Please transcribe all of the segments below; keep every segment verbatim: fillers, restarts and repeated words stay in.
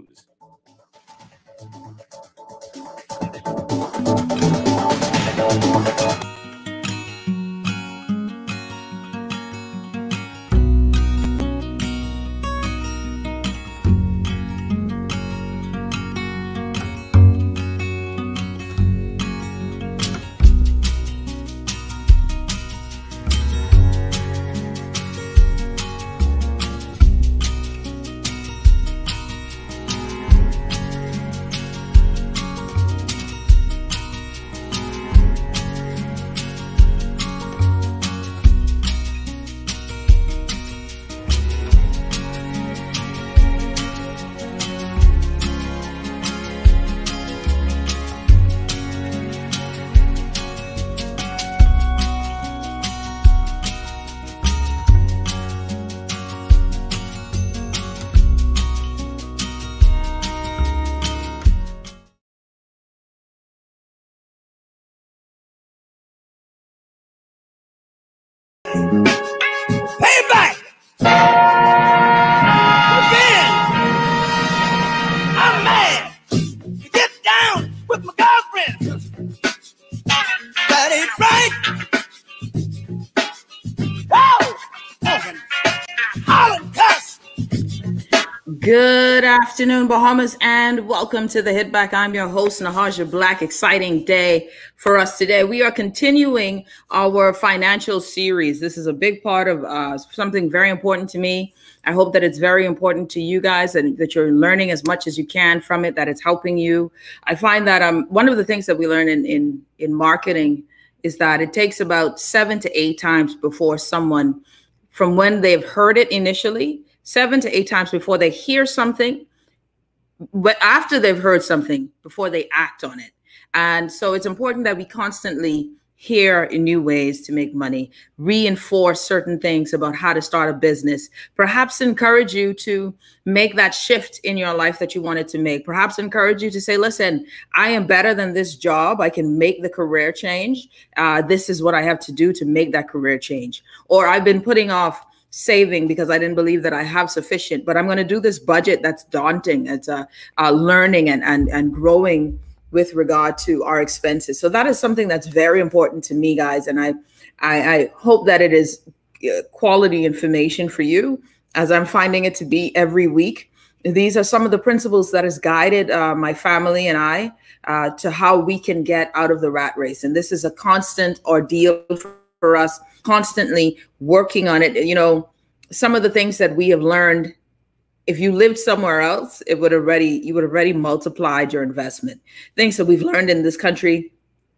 news. Payback! Again! I'm mad to get down with my girlfriend. That ain't right! Oh! Holland cuss! Good afternoon, Bahamas, and welcome to the Hit Back. I'm your host, Nahaja Black. Exciting day for us today. We are continuing our financial series. This is a big part of uh, something very important to me. I hope that it's very important to you guys and that you're learning as much as you can from it, that it's helping you. I find that um, one of the things that we learn in, in, in marketing is that it takes about seven to eight times before someone, from when they've heard it initially, seven to eight times before they hear something, but after they've heard something, before they act on it. And so it's important that we constantly hear in new ways to make money, reinforce certain things about how to start a business, perhaps encourage you to make that shift in your life that you wanted to make, perhaps encourage you to say, listen, I am better than this job. I can make the career change. Uh, this is what I have to do to make that career change. Or I've been putting off saving because I didn't believe that I have sufficient, but I'm going to do this budget that's daunting. It's uh, uh, learning and, and, and growing with regard to our expenses. So that is something that's very important to me, guys. And I, I, I hope that it is quality information for you, as I'm finding it to be every week. These are some of the principles that has guided uh, my family and I uh, to how we can get out of the rat race. And this is a constant ordeal for for us, constantly working on it. You know, some of the things that we have learned, if you lived somewhere else, it would already, you would have already multiplied your investment. Things that we've learned in this country,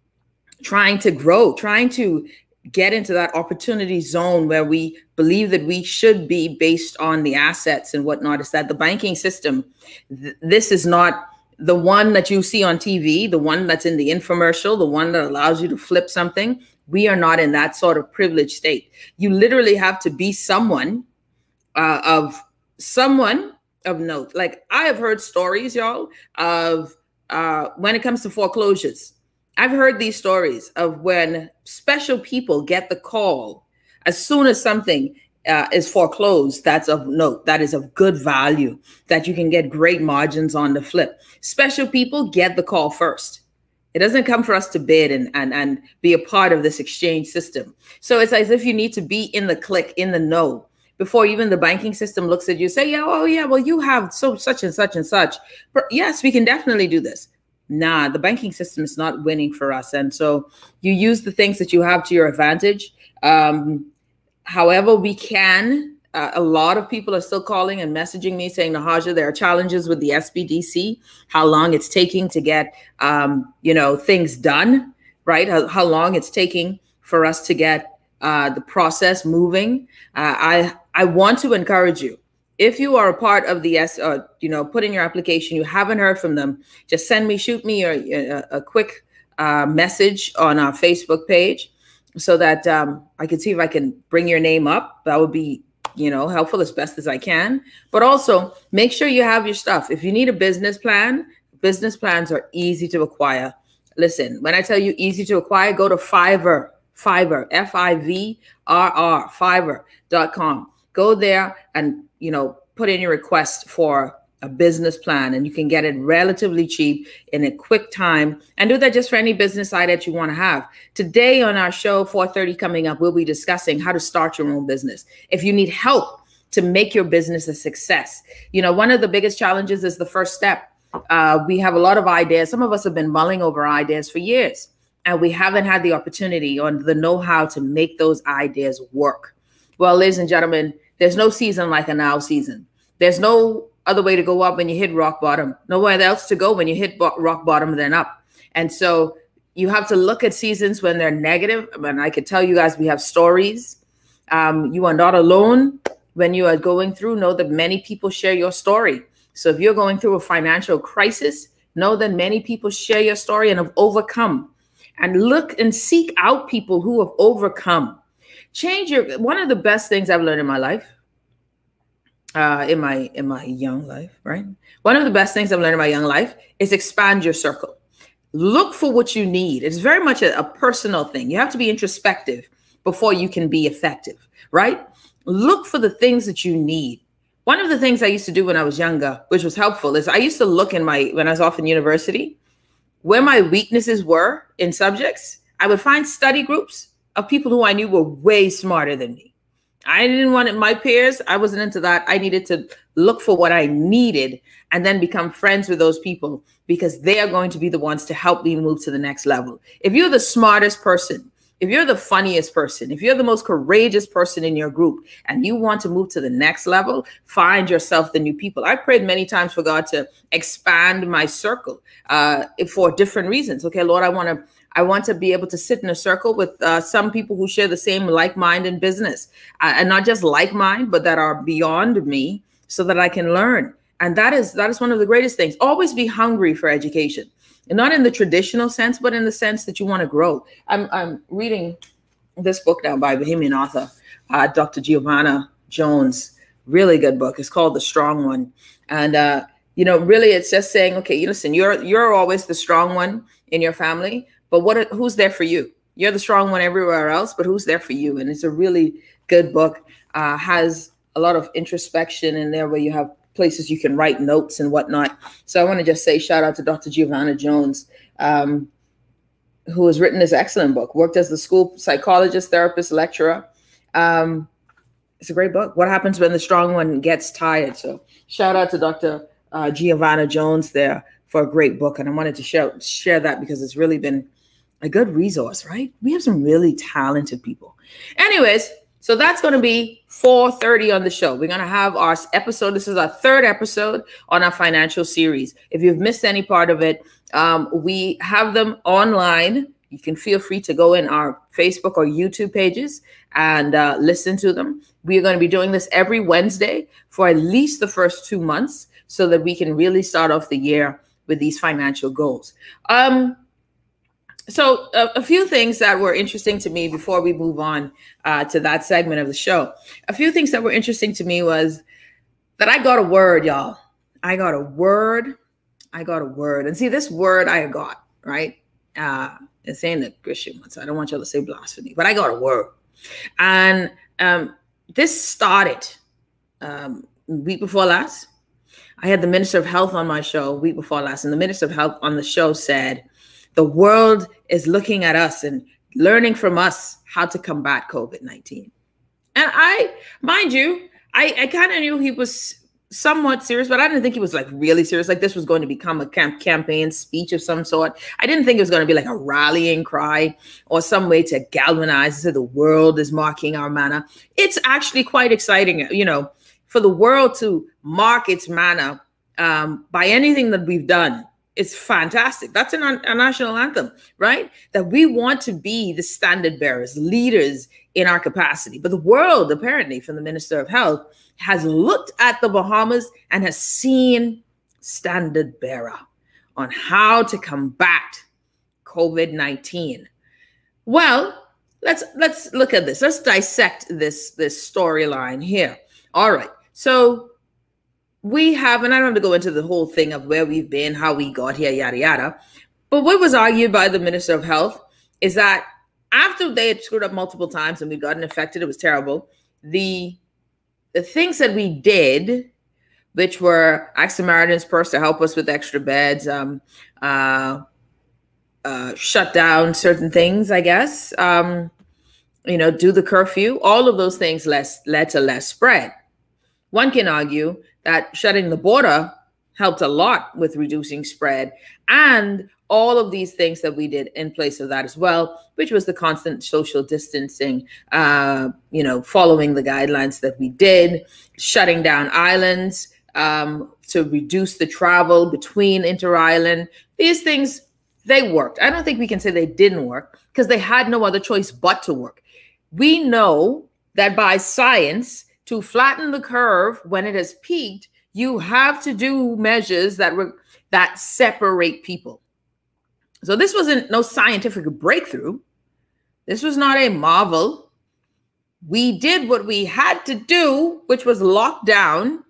trying to grow, trying to get into that opportunity zone where we believe that we should be based on the assets and whatnot, is that the banking system, th- this is not the one that you see on T V, the one that's in the infomercial, the one that allows you to flip something. We are not in that sort of privileged state. You literally have to be someone uh, of someone of note. Like, I have heard stories, y'all, of uh, when it comes to foreclosures. I've heard these stories of when special people get the call as soon as something uh, is foreclosed that's of note, that is of good value, that you can get great margins on the flip. Special people get the call first. It doesn't come for us to bid and, and, and be a part of this exchange system. So it's as if you need to be in the click, in the know, before even the banking system looks at you, say, yeah, oh yeah, well, you have so such and such and such. But yes, we can definitely do this. Nah, the banking system is not winning for us. And so you use the things that you have to your advantage. Um, however we can. Uh, a lot of people are still calling and messaging me saying, Nahaja, there are challenges with the S B D C, how long it's taking to get, um, you know, things done, right? How, how long it's taking for us to get uh, the process moving. Uh, I, I want to encourage you. If you are a part of the, S, uh, you know, put in your application, you haven't heard from them, just send me, shoot me a, a, a quick uh, message on our Facebook page so that um, I can see if I can bring your name up. That would be, you know, helpful as best as I can. But also make sure you have your stuff. If you need a business plan, business plans are easy to acquire. Listen, when I tell you easy to acquire, go to Fiverr, Fiverr, F I V R R, Fiverr dot com. Go there and, you know, put in your request for a business plan, and you can get it relatively cheap in a quick time, and do that just for any business idea that you want to have. Today on our show, four thirty coming up, we'll be discussing how to start your own business. If you need help to make your business a success, you know, one of the biggest challenges is the first step. Uh, we have a lot of ideas. Some of us have been mulling over ideas for years, and we haven't had the opportunity or the know-how to make those ideas work. Well, ladies and gentlemen, there's no season like a now season. There's no other way to go up when you hit rock bottom. Nowhere else to go when you hit bo- rock bottom, then up. And so you have to look at seasons when they're negative. I mean, I could tell you guys, we have stories. Um, you are not alone when you are going through. Know that many people share your story. So if you're going through a financial crisis, know that many people share your story and have overcome. And look and seek out people who have overcome. Change your, one of the best things I've learned in my life, uh, in my, in my young life, right? One of the best things I've learned in my young life is expand your circle. Look for what you need. It's very much a, a personal thing. You have to be introspective before you can be effective, right? Look for the things that you need. One of the things I used to do when I was younger, which was helpful, is I used to look in my, when I was off in university, where my weaknesses were in subjects. I would find study groups of people who I knew were way smarter than me. I didn't want it, my peers. I wasn't into that. I needed to look for what I needed and then become friends with those people, because they are going to be the ones to help me move to the next level. If you're the smartest person, if you're the funniest person, if you're the most courageous person in your group and you want to move to the next level, find yourself the new people. I prayed many times for God to expand my circle uh, for different reasons. Okay, Lord, I want to I want to be able to sit in a circle with uh, some people who share the same like mind in business, uh, and not just like mind, but that are beyond me, so that I can learn. And that is that is one of the greatest things. Always be hungry for education. And not in the traditional sense, but in the sense that you want to grow. I'm, I'm reading this book now by Bahamian author, uh, Doctor Giovanna Jones. Really good book. It's called The Strong One. And, uh, you know, really it's just saying, okay, you listen, you're you're always the strong one in your family, but what? Who's there for you? You're the strong one everywhere else, but who's there for you? And it's a really good book. Uh, has a lot of introspection in there where you have places you can write notes and whatnot. So I want to just say shout out to Doctor Giovanna Jones, um, who has written this excellent book, worked as the school psychologist, therapist, lecturer. Um, it's a great book. What happens when the strong one gets tired? So shout out to Doctor Uh, Giovanna Jones there for a great book. And I wanted to share, share that because it's really been a good resource, right? We have some really talented people. Anyways, so that's going to be four thirty on the show. We're going to have our episode. This is our third episode on our financial series. If you've missed any part of it, um, we have them online. You can feel free to go in our Facebook or YouTube pages and uh, listen to them. We are going to be doing this every Wednesday for at least the first two months so that we can really start off the year with these financial goals. Um, So a, a few things that were interesting to me before we move on uh, to that segment of the show. A few things that were interesting to me was that I got a word, y'all. I got a word. I got a word. And see, this word I got, right? Uh, it's in the Christian one, so I don't want y'all to say blasphemy, but I got a word. And um, this started um, week before last. I had the Minister of Health on my show week before last, and the Minister of Health on the show said, the world is looking at us and learning from us how to combat COVID nineteen. And I, mind you, I, I kind of knew he was somewhat serious, but I didn't think he was like really serious. Like this was going to become a camp campaign speech of some sort. I didn't think it was going to be like a rallying cry or some way to galvanize that the world is marking our manner. It's actually quite exciting, you know, for the world to mark its manner um, by anything that we've done. It's fantastic. That's an, a national anthem, right? That we want to be the standard bearers, leaders in our capacity. But the world, apparently, from the Minister of Health, has looked at the Bahamas and has seen standard bearer on how to combat COVID nineteen. Well, let's let's look at this. Let's dissect this, this storyline here. All right. So we have, and I don't have to go into the whole thing of where we've been, how we got here, yada, yada. But what was argued by the Minister of Health is that after they had screwed up multiple times and we'd gotten affected, it was terrible. The, the things that we did which were ask Samaritan's Purse to help us with extra beds, um, uh, uh, shut down certain things, I guess, um, you know, do the curfew. All of those things less, led to less spread. One can argue that shutting the border helped a lot with reducing spread, and all of these things that we did in place of that as well, which was the constant social distancing, uh, you know, following the guidelines that we did, shutting down islands um, to reduce the travel between inter-island. These things, they worked. I don't think we can say they didn't work because they had no other choice but to work. We know that by science, to flatten the curve when it has peaked, you have to do measures that re- that separate people. So this wasn't no scientific breakthrough. This was not a marvel. We did what we had to do, which was lock down,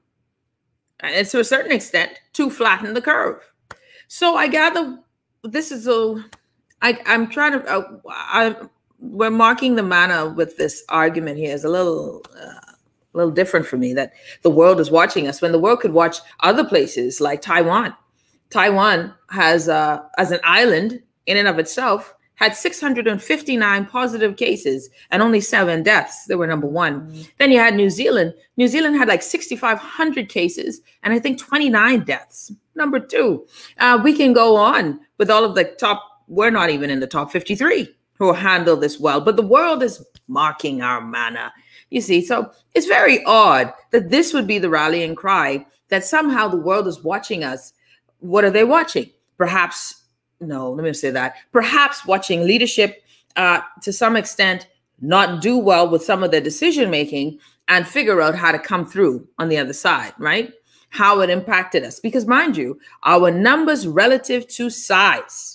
and to a certain extent, to flatten the curve. So I gather this is a, I, I'm trying to, uh, I, we're marking the manner with this argument here is a little, uh, a little different for me, that the world is watching us when the world could watch other places like Taiwan. Taiwan has, uh, as an island in and of itself, had six hundred fifty-nine positive cases and only seven deaths. They were number one. Mm-hmm. Then you had New Zealand. New Zealand had like six thousand five hundred cases and I think twenty-nine deaths. Number two. Uh, we can go on with all of the top. We're not even in the top fifty-three who handle this well, but the world is marking our manner. You see, so it's very odd that this would be the rallying cry, that somehow the world is watching us. What are they watching? Perhaps, no, let me say that. Perhaps watching leadership uh, to some extent not do well with some of their decision making and figure out how to come through on the other side, right? How it impacted us. Because mind you, our numbers relative to size.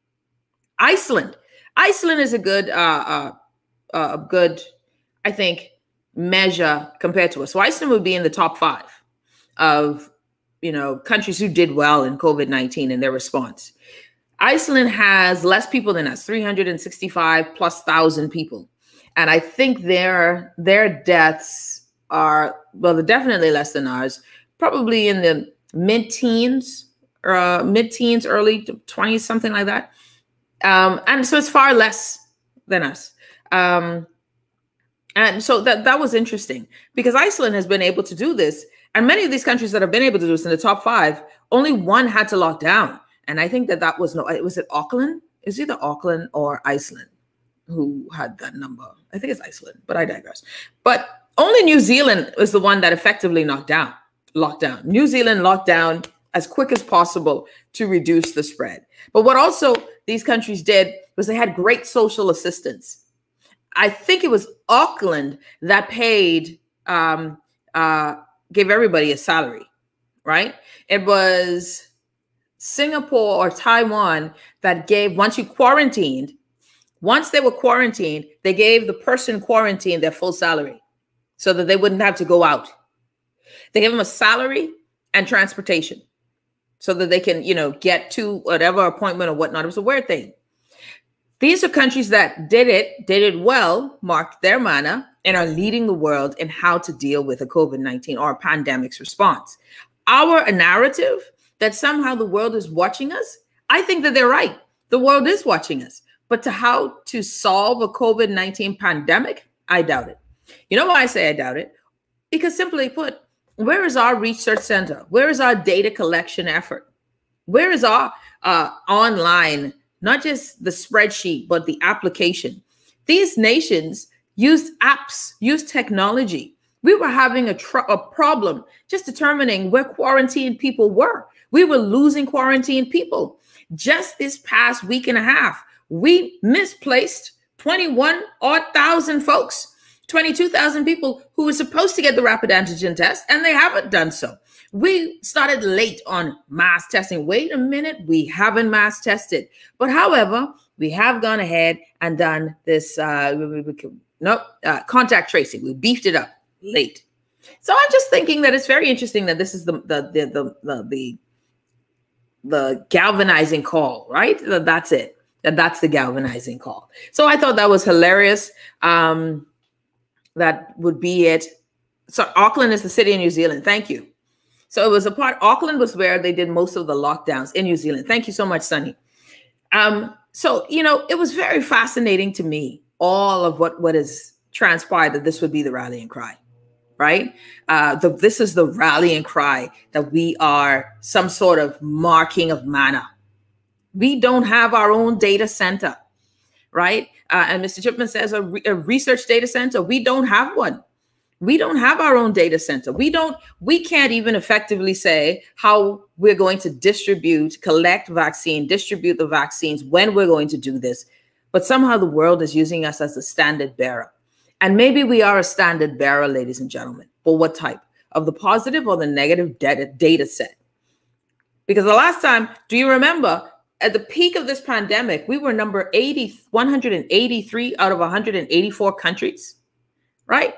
Iceland. Iceland is a good, uh, uh, uh, good, I think, measure compared to us. So Iceland would be in the top five of, you know, countries who did well in COVID nineteen in their response. Iceland has less people than us, three hundred sixty-five plus thousand people. And I think their, their deaths are, well, they're definitely less than ours, probably in the mid-teens, or uh, mid-teens, early twenties, something like that. Um, and so it's far less than us. Um, and so that, that was interesting because Iceland has been able to do this. And many of these countries that have been able to do this in the top five, only one had to lock down. And I think that that was, no, it was it Auckland? Is either Auckland or Iceland who had that number. I think it's Iceland, but I digress. But only New Zealand was the one that effectively knocked down, locked down. New Zealand locked down as quick as possible to reduce the spread. But what also these countries did was they had great social assistance. I think it was Auckland that paid, um, uh, gave everybody a salary, right? It was Singapore or Taiwan that gave, once you quarantined, once they were quarantined, they gave the person quarantined their full salary so that they wouldn't have to go out. They gave them a salary and transportation so that they can, you know, get to whatever appointment or whatnot. It was a weird thing. These are countries that did it, did it well, marked their manner, and are leading the world in how to deal with a COVID nineteen or a pandemic's response. Our narrative that somehow the world is watching us, I think that they're right. The world is watching us. But to how to solve a COVID nineteen pandemic, I doubt it. You know why I say I doubt it? Because simply put, where is our research center? Where is our data collection effort? Where is our uh, online, not just the spreadsheet, but the application? These nations used apps, used technology. We were having a, tr- a problem just determining where quarantined people were. We were losing quarantined people. Just this past week and a half, we misplaced twenty-one odd thousand folks, twenty-two thousand people who were supposed to get the rapid antigen test, and they haven't done so. We started late on mass testing. Wait a minute, we haven't mass tested. But however, we have gone ahead and done this, uh, nope, uh, contact tracing. We beefed it up late. So I'm just thinking that it's very interesting that this is the, the, the, the, the, the, the galvanizing call, right? That's it. That that's the galvanizing call. So I thought that was hilarious. Um, that would be it. So Auckland is the city in New Zealand. Thank you. So it was a part, Auckland was where they did most of the lockdowns in New Zealand. Thank you so much, Sunny. Um, so, you know, it was very fascinating to me, all of what, what has transpired, that this would be the rallying cry, right? Uh, the, this is the rallying cry that we are some sort of marking of manna. We don't have our own data center, right? Uh, and Mister Chipman says a, re a research data center. We don't have one. We don't have our own data center. We don't, we can't even effectively say how we're going to distribute, collect vaccine, distribute the vaccines, when we're going to do this. But somehow the world is using us as a standard bearer. And maybe we are a standard bearer, ladies and gentlemen. But what type? Of the positive or the negative data, data set? Because the last time, do you remember, at the peak of this pandemic, we were number eighty, one hundred eighty-three out of one hundred eighty-four countries, right?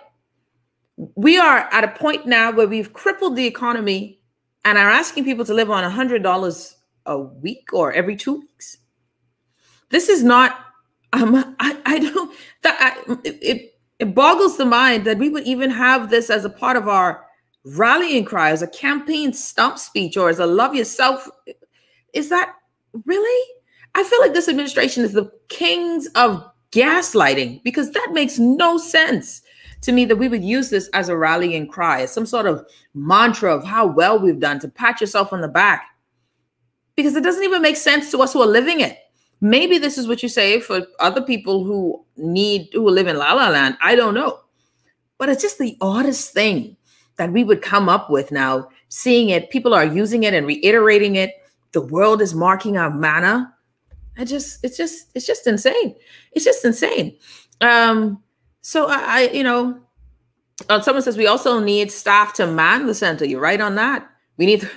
We are at a point now where we've crippled the economy and are asking people to live on one hundred dollars a week or every two weeks. This is not, um, I, I don't, that, I, it, it boggles the mind that we would even have this as a part of our rallying cry, as a campaign stump speech, or as a love yourself. Is that really? I feel like this administration is the kings of gaslighting, because that makes no sense to me that we would use this as a rallying cry, as some sort of mantra of how well we've done, to pat yourself on the back, because it doesn't even make sense to us who are living it. Maybe this is what you say for other people who need, who live in La La Land. I don't know. But it's just the oddest thing that we would come up with now, seeing it. People are using it and reiterating it. The world is marking our manna. I just, it's just, it's just insane. It's just insane. Um, So I, I, you know, uh, someone says we also need staff to man the center. You're right on that. We need.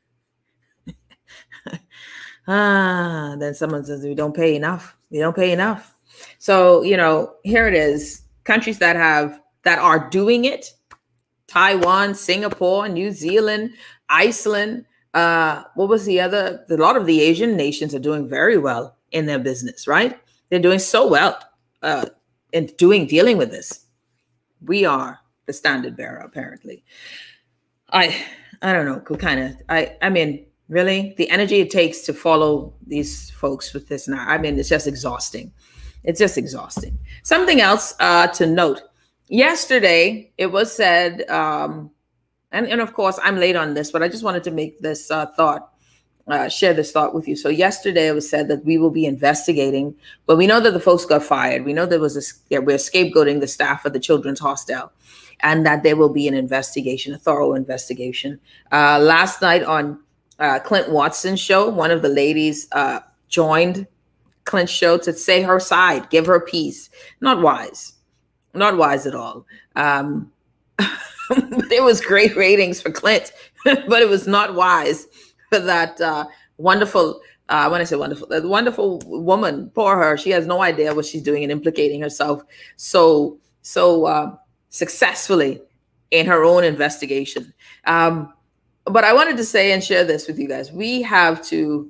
ah, then someone says we don't pay enough. We don't pay enough. So, you know, here it is. Countries that have, that are doing it: Taiwan, Singapore, New Zealand, Iceland. Uh, what was the other? A lot of the Asian nations are doing very well in their business, right? They're doing so well. Uh, in doing, dealing with this. We are the standard bearer, apparently. I, I don't know, kind of, I, I mean, really, the energy it takes to follow these folks with this now, I mean, it's just exhausting. It's just exhausting. Something else uh, to note. Yesterday, it was said, um, and, and of course, I'm late on this, but I just wanted to make this uh, thought, Uh, share this thought with you. So yesterday it was said that we will be investigating, but we know that the folks got fired. We know there was a, yeah, we're scapegoating the staff of the Children's Hostel, and that there will be an investigation, a thorough investigation. Uh, last night on uh, Clint Watson's show, one of the ladies uh, joined Clint's show to say her side, give her piece. Not wise, not wise at all. Um, there was great ratings for Clint, but it was not wise. For that uh, wonderful, uh, when I say wonderful, that wonderful woman, poor her, she has no idea what she's doing and implicating herself so, so uh, successfully in her own investigation. Um, but I wanted to say and share this with you guys. We have to,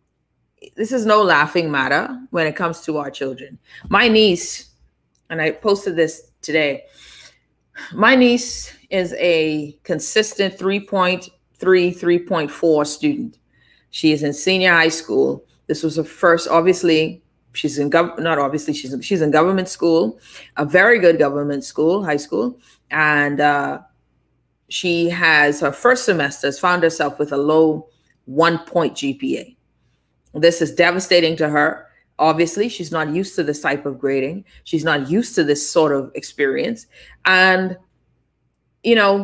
this is no laughing matter when it comes to our children. My niece, and I posted this today, my niece is a consistent three point three, three point four student. She is in senior high school. This was her first, obviously, she's in, gov not obviously, she's, she's in government school, a very good government school, high school. And uh, she has her first semester, has found herself with a low one point G P A. This is devastating to her. Obviously, she's not used to this type of grading. She's not used to this sort of experience. And, you know,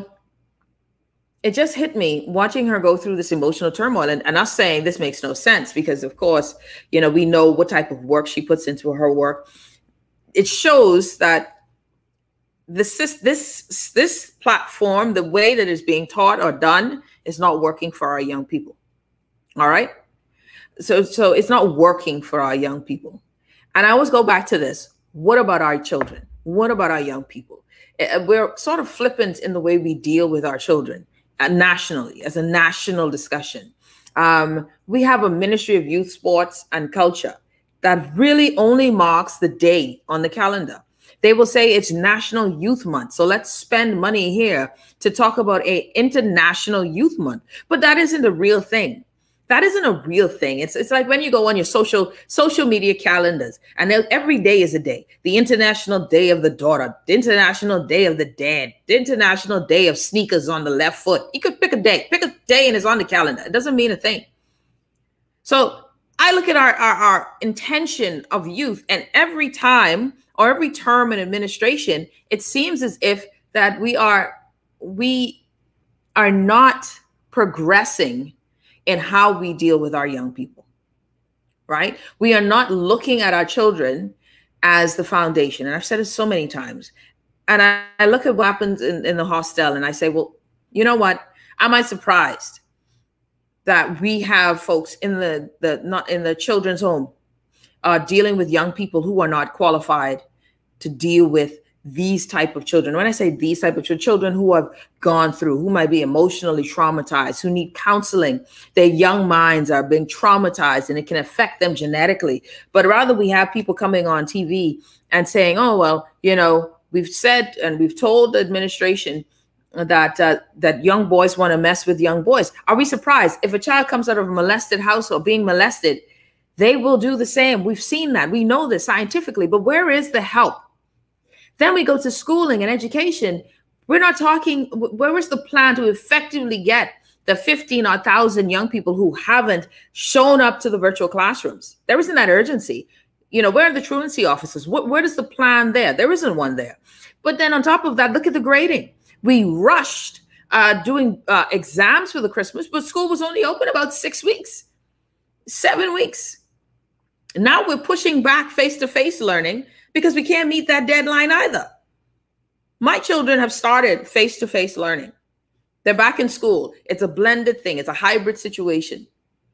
it just hit me watching her go through this emotional turmoil, and, and us saying this makes no sense because, of course, you know, we know what type of work she puts into her work. It shows that this, this, this platform, the way that it's being taught or done, is not working for our young people. All right. So, so it's not working for our young people. And I always go back to this. What about our children? What about our young people? We're sort of flippant in the way we deal with our children. Uh, nationally, as a national discussion. Um, we have a Ministry of Youth, Sports, and Culture that really only marks the day on the calendar. They will say it's National Youth Month. So let's spend money here to talk about a International Youth Month. But that isn't a real thing. That isn't a real thing. It's it's like when you go on your social social media calendars, and every day is a day. The International Day of the Daughter, the International Day of the Dad, the International Day of Sneakers on the left foot. You could pick a day, pick a day and it's on the calendar. It doesn't mean a thing. So I look at our, our, our intention of youth, and every time or every term in administration, it seems as if that we are we are not progressing in how we deal with our young people, right? We are not looking at our children as the foundation. And I've said it so many times. And I, I look at what happens in, in the hostel and I say, well, you know what? Am I surprised that we have folks in the, the not in the children's home uh, dealing with young people who are not qualified to deal with these type of children? When I say these type of children, children who have gone through, who might be emotionally traumatized, who need counseling, their young minds are being traumatized and it can affect them genetically. But rather we have people coming on T V and saying, oh, well, you know, we've said and we've told the administration that uh, that young boys want to mess with young boys. Are we surprised if a child comes out of a molested household being molested? They will do the same. We've seen that. We know this scientifically, but where is the help? Then we go to schooling and education. We're not talking, where is the plan to effectively get the fifteen or one thousand young people who haven't shown up to the virtual classrooms? There isn't that urgency. You know, where are the truancy officers? What, where is the plan there? There isn't one there. But then on top of that, look at the grading. We rushed uh, doing uh, exams for the Christmas, but school was only open about six weeks, seven weeks. Now we're pushing back face-to-face learning because we can't meet that deadline either. My children have started face-to-face learning. They're back in school. It's a blended thing. It's a hybrid situation.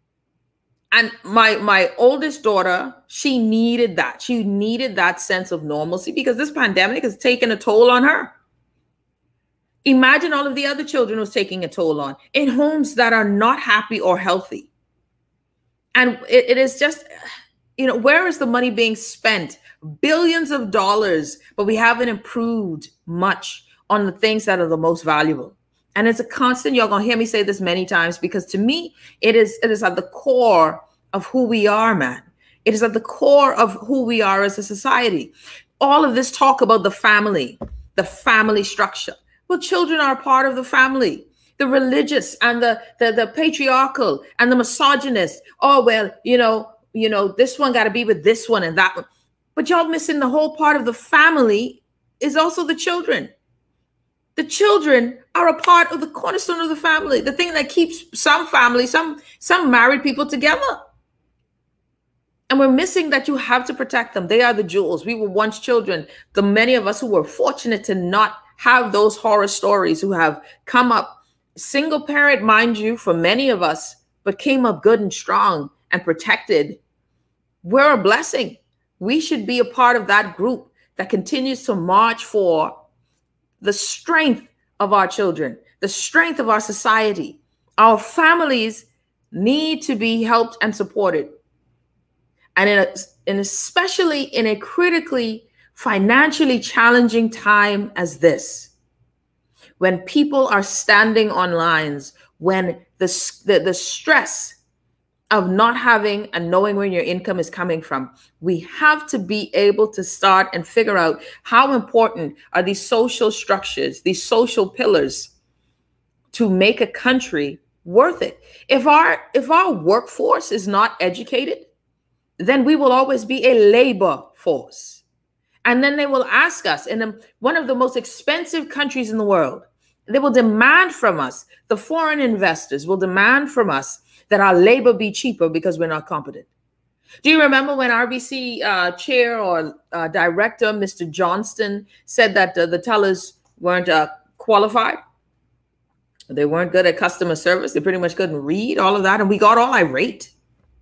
And my, my oldest daughter, she needed that. She needed that sense of normalcy because this pandemic has taken a toll on her. Imagine all of the other children who's taking a toll on in homes that are not happy or healthy. And it, it is just, you know, where is the money being spent? Billions of dollars, but we haven't improved much on the things that are the most valuable. And it's a constant, you're going to hear me say this many times, because to me, it is, it is at the core of who we are, man. It is at the core of who we are as a society. All of this talk about the family, the family structure. Well, children are part of the family. The religious and the, the, the patriarchal and the misogynist. Oh, well, you know, you know, this one got to be with this one and that one. But y'all missing the whole part of the family is also the children. The children are a part of the cornerstone of the family, the thing that keeps some families, some, some married people together. And we're missing that you have to protect them. They are the jewels. We were once children. The many of us who were fortunate to not have those horror stories, who have come up single parent, mind you, for many of us, but came up good and strong and protected. We're a blessing. We should be a part of that group that continues to march for the strength of our children, the strength of our society. Our families need to be helped and supported. And, in a, and especially in a critically financially challenging time as this, when people are standing on lines, when the, the, the stress of not having and knowing where your income is coming from, we have to be able to start and figure out how important are these social structures, these social pillars to make a country worth it. If our, if our workforce is not educated, then we will always be a labor force. And then they will ask us, in one of the most expensive countries in the world, they will demand from us, the foreign investors will demand from us that our labor be cheaper because we're not competent. Do you remember when R B C uh, chair or uh, director, Mister Johnston, said that uh, the tellers weren't uh, qualified? They weren't good at customer service. They pretty much couldn't read, all of that. And we got all irate.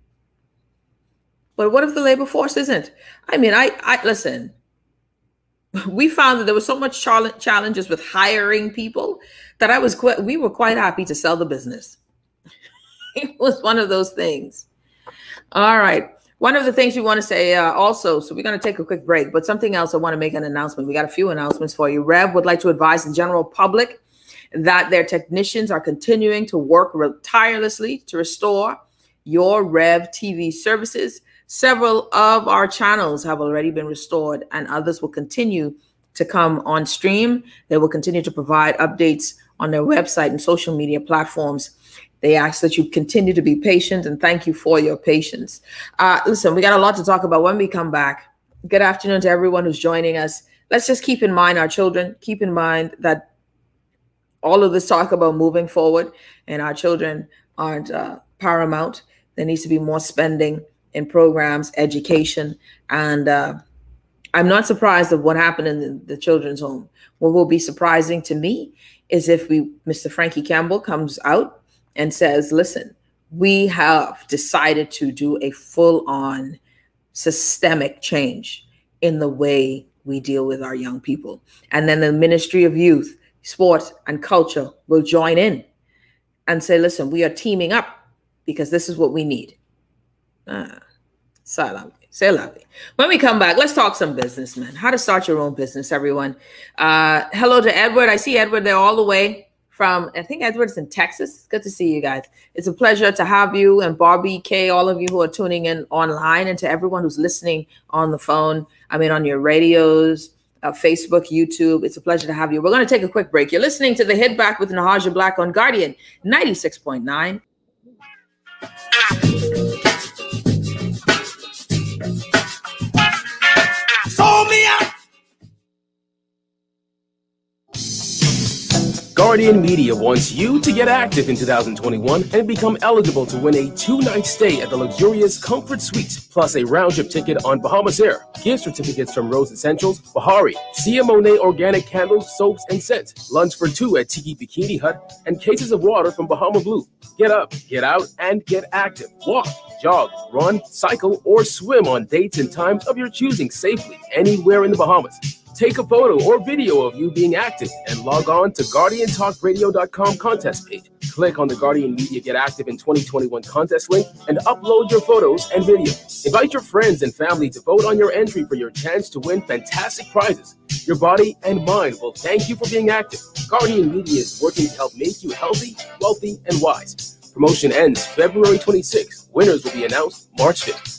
But what if the labor force isn't? I mean, I, I listen, we found that there was so much challenges with hiring people that I was quite, we were quite happy to sell the business. It was one of those things. All right. One of the things we want to say uh, also, so we're going to take a quick break, but something else I want to make an announcement. We got a few announcements for you. Rev would like to advise the general public that their technicians are continuing to work tirelessly to restore your Rev T V services. Several of our channels have already been restored and others will continue to come on stream. They will continue to provide updates on their website and social media platforms. They ask that you continue to be patient and thank you for your patience. Uh, listen, we got a lot to talk about when we come back. Good afternoon to everyone who's joining us. Let's just keep in mind our children. Keep in mind that all of this talk about moving forward and our children aren't uh, paramount. There needs to be more spending in programs, education, and uh, I'm not surprised of what happened in the, the children's home. What will be surprising to me is if we, Mister Frankie Campbell comes out and says, listen, we have decided to do a full-on systemic change in the way we deal with our young people. And then the Ministry of Youth, Sport, and Culture will join in and say, listen, we are teaming up because this is what we need. Ah, c'est la vie, c'est la vie. When we come back, let's talk some business, man. How to start your own business, everyone. Uh, hello to Edward. I see Edward there all the way from, I think Edward's in Texas. Good to see you guys. It's a pleasure to have you, and Barbie K, all of you who are tuning in online, and to everyone who's listening on the phone. I mean, on your radios, uh, Facebook, YouTube. It's a pleasure to have you. We're going to take a quick break. You're listening to The Hit Back with Nahaja Black on Guardian ninety-six point nine. Sold me out. Guardian Media wants you to get active in two thousand twenty-one and become eligible to win a two-night stay at the luxurious Comfort Suites, plus a round-trip ticket on Bahamas Air, gift certificates from Rose Essentials, Bahari, Sia Monet Organic Candles, Soaps, and Scents, lunch for two at Tiki Bikini Hut, and cases of water from Bahama Blue. Get up, get out, and get active. Walk, jog, run, cycle, or swim on dates and times of your choosing safely anywhere in the Bahamas. Take a photo or video of you being active and log on to Guardian Talk Radio dot com contest page. Click on the Guardian Media Get Active in twenty twenty-one contest link and upload your photos and video. Invite your friends and family to vote on your entry for your chance to win fantastic prizes. Your body and mind will thank you for being active. Guardian Media is working to help make you healthy, wealthy, and wise. Promotion ends February twenty-sixth. Winners will be announced March fifth.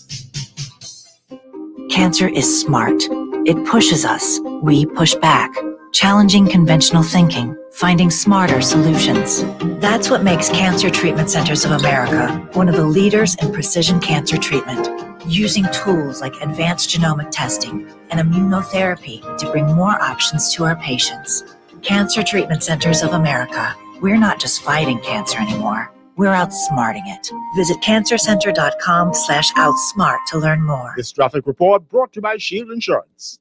Cancer is smart. It pushes us. We push back. Challenging conventional thinking. Finding smarter solutions. That's what makes Cancer Treatment Centers of America one of the leaders in precision cancer treatment. Using tools like advanced genomic testing and immunotherapy to bring more options to our patients. Cancer Treatment Centers of America. We're not just fighting cancer anymore. We're outsmarting it. Visit cancer center dot com slash outsmart to learn more. This traffic report brought to you by Shield Insurance.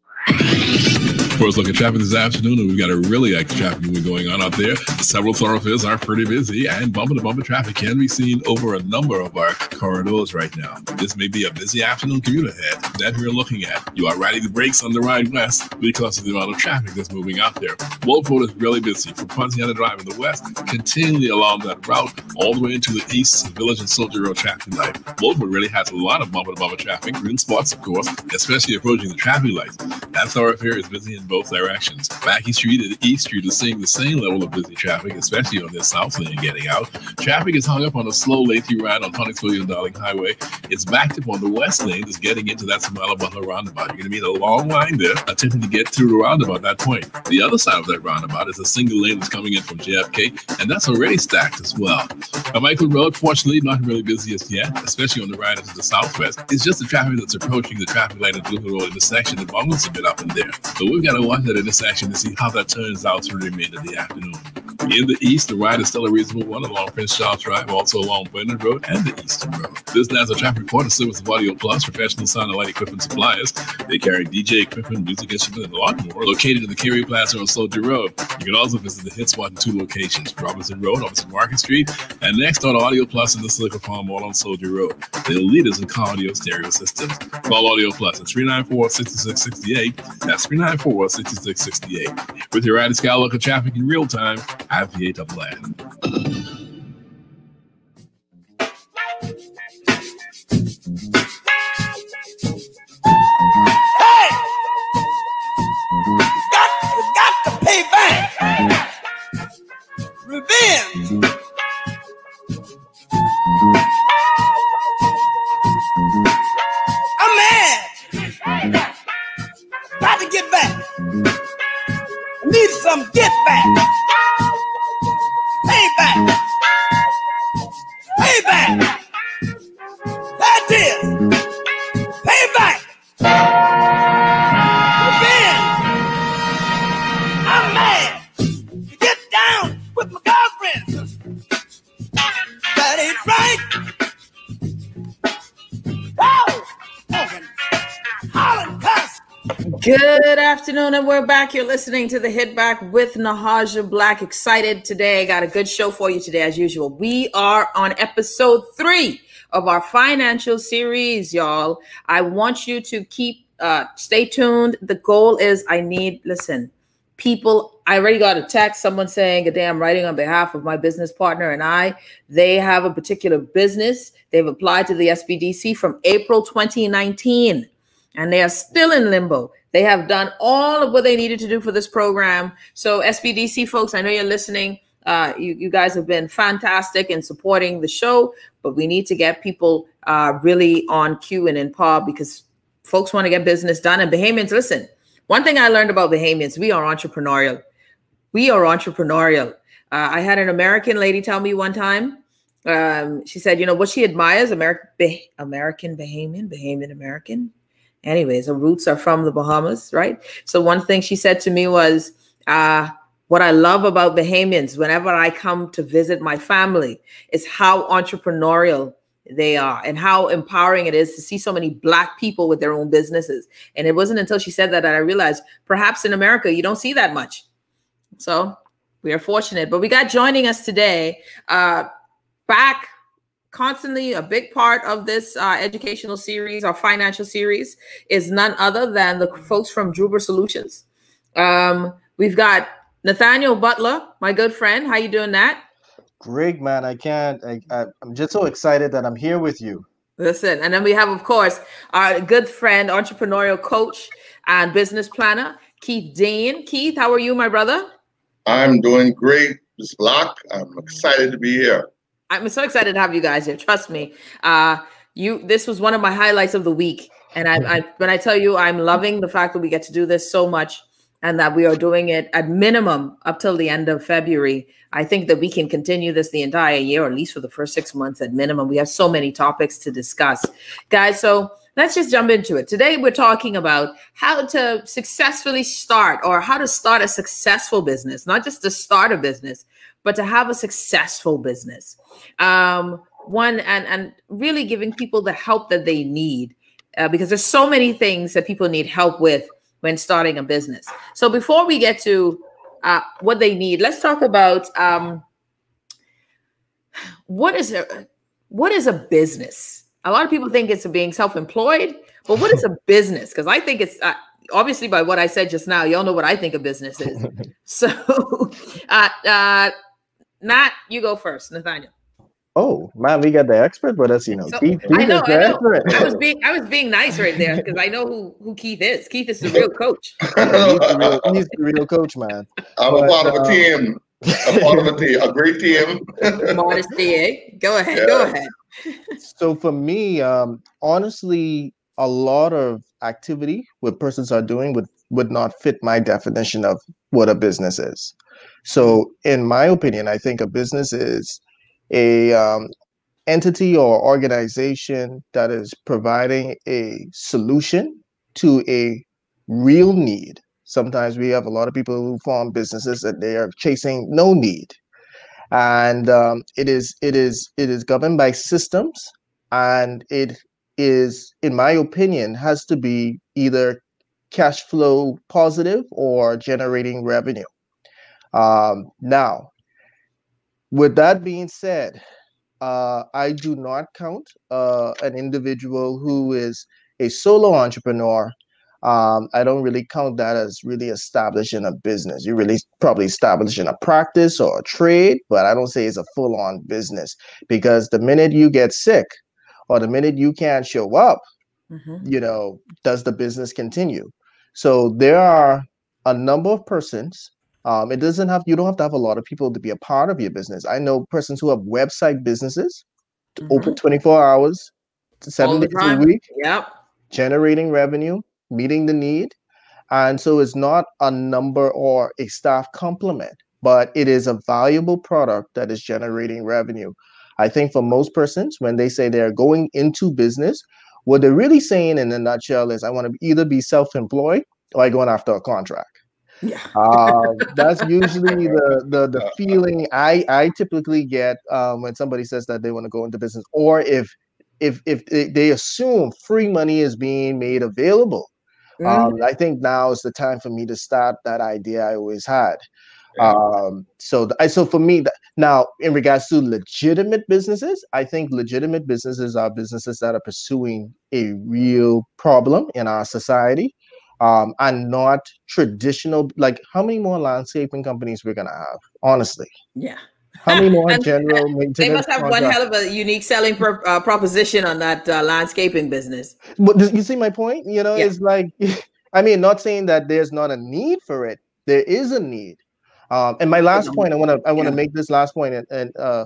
First look at traffic this afternoon, and we've got a really active traffic movement going on out there. Several thoroughfares are pretty busy, and bumper-to-bumper traffic can be seen over a number of our corridors right now. This may be a busy afternoon commute ahead that we're looking at. You are riding the brakes on the ride west because of the amount of traffic that's moving out there. Wolf Road is really busy from Pontiana Drive in the west, continually along that route, all the way into the east, Village and Soldier Road traffic light. Wolf Road really has a lot of bumper-to-bumper traffic, green spots, of course, especially approaching the traffic lights. That thoroughfare is busy in both directions. Mackey Street and East Street is seeing the same level of busy traffic, especially on their south lane getting out. Traffic is hung up on a slow, lengthy ride on Huntington and Darling Highway. It's backed up on the west lane, just getting into that Samala Butler roundabout. You're going to be in a long line there, attempting to get through the roundabout at that point. The other side of that roundabout is a single lane that's coming in from J F K, and that's already stacked as well. On Michael Road, fortunately, not really busy as yet, especially on the ride into the southwest. It's just the traffic that's approaching the traffic light at Blue Road intersection that bumbles a bit up in there. So we've got to watch that intersection to see how that turns out through the remainder of the afternoon. In the east, the ride is still a reasonable one along Prince Charles Drive, also along Bernard Road and the Eastern Road. This NASA traffic report is service of Audio Plus, professional sound and light equipment suppliers. They carry D J equipment, music instruments, and a lot more. Located in the Carey Plaza on Soldier Road. You can also visit the hit spot in two locations, Robinson Road, opposite Market Street, and next on Audio Plus in the Silicon Farm Mall on Soldier Road. They're leaders in car audio stereo systems. Call Audio Plus at three nine four, six six six eight. That's three nine four, six six six eight. With your ride sky local traffic in real time, I'm V eight of Land. ain't right. Oh, Morgan, Holland cuss. Good afternoon, and we're back. You're listening to the Hit Back with Nahaja Black. Excited today. Got a good show for you today, as usual. We are on episode three of our financial series, y'all. I want you to keep, uh, stay tuned. The goal is I need, listen, people, I already got a text, someone saying, a damn writing on behalf of my business partner and I. They have a particular business. They've applied to the S B D C from April twenty nineteen, and they are still in limbo. They have done all of what they needed to do for this program. So S B D C folks, I know you're listening. Uh, you, you guys have been fantastic in supporting the show, but we need to get people uh, really on cue and in par because folks want to get business done. And Bahamians, listen, one thing I learned about Bahamians, we are entrepreneurial. We are entrepreneurial. Uh, I had an American lady tell me one time, um, she said, you know, what she admires, American, bah- American Bahamian, Bahamian American. Anyways, her roots are from the Bahamas, right? So one thing she said to me was, uh, what I love about Bahamians, whenever I come to visit my family, is how entrepreneurial they are and how empowering it is to see so many Black people with their own businesses. And it wasn't until she said that that I realized perhaps in America, you don't see that much. So we are fortunate. But we got joining us today, uh, back constantly a big part of this uh, educational series, our financial series, is none other than the folks from Druber Solutions. Um, we've got Nathaniel Butler, my good friend. How you doing, Nat? Great, man. I can't. I, I, I'm just so excited that I'm here with you. Listen, and then we have, of course, our good friend, entrepreneurial coach and business planner, Keith Dean. Keith, how are you, my brother? I'm doing great, Miz Black. I'm excited to be here. I'm so excited to have you guys here. Trust me. Uh, you. This was one of my highlights of the week, and I, I when I tell you, I'm loving the fact that we get to do this so much. And that we are doing it at minimum up till the end of February. I think that we can continue this the entire year, or at least for the first six months at minimum. We have so many topics to discuss. Guys, so let's just jump into it. Today, we're talking about how to successfully start or how to start a successful business, not just to start a business, but to have a successful business. Um, one, and, and really giving people the help that they need uh, because there's so many things that people need help with when starting a business. So before we get to uh, what they need, let's talk about um, what is a what is a business? A lot of people think it's being self-employed, but what is a business? Because I think it's uh, obviously by what I said just now, y'all know what I think a business is. So, uh, uh, Nat, you go first, Nathaniel. Oh man, we got the expert with us, you know. So, Keith, I know, I know. expert. I was being, I was being nice right there because I know who who Keith is. Keith is the real coach. he's, the real, he's the real coach, man. I'm But, a part of a uh, team. A part of a team, a great team. Modesty, eh? Go ahead, Yeah. go ahead. So for me, um, honestly, a lot of activity what persons are doing would would not fit my definition of what a business is. So in my opinion, I think a business is a um, entity or organization that is providing a solution to a real need. Sometimes we have a lot of people who form businesses that they are chasing no need, and um, it is it is it is governed by systems, and it is, in my opinion, has to be either cash flow positive or generating revenue. Um, now, with that being said, uh, I do not count uh, an individual who is a solo entrepreneur. Um, I don't really count that as really establishing a business. You really probably establishing a practice or a trade, but I don't say it's a full-on business, because the minute you get sick or the minute you can't show up, mm-hmm. you know, does the business continue? So there are a number of persons. Um, it doesn't have, you don't have to have a lot of people to be a part of your business. I know persons who have website businesses, mm-hmm. open twenty-four hours, seven days a week, yep. generating revenue, meeting the need. And so it's not a number or a staff complement, but it is a valuable product that is generating revenue. I think for most persons, when they say they're going into business, what they're really saying in a nutshell is, I want to either be self-employed or I'm going after a contract. Yeah. Um, that's usually the, the the feeling I I typically get um, when somebody says that they want to go into business, or if if if they, they assume free money is being made available. Um, Mhm. I think now is the time for me to start that idea I always had. Um, so, th- I- so for me, th- now in regards to legitimate businesses, I think legitimate businesses are businesses that are pursuing a real problem in our society, um, and not traditional. Like, how many more landscaping companies we're gonna have? Honestly, Yeah. how many more And general they maintenance must have one contracts? hell of a unique selling pro- uh, proposition on that uh, landscaping business. But th- you see my point? You know, Yeah. it's like, I mean, not saying that there's not a need for it. There is a need. Um, and my last point, I want to, I want to Yeah. make this last point, and, and uh,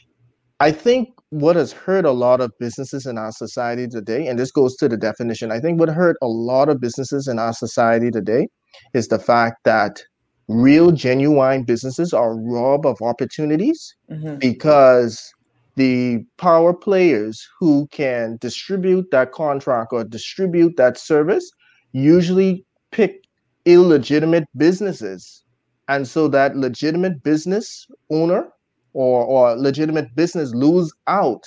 I think what has hurt a lot of businesses in our society today, and this goes to the definition. I think what hurt a lot of businesses in our society today is the fact that real, genuine businesses are robbed of opportunities Mhm. because the power players who can distribute that contract or distribute that service usually pick illegitimate businesses. And so that legitimate business owner or, or legitimate business lose out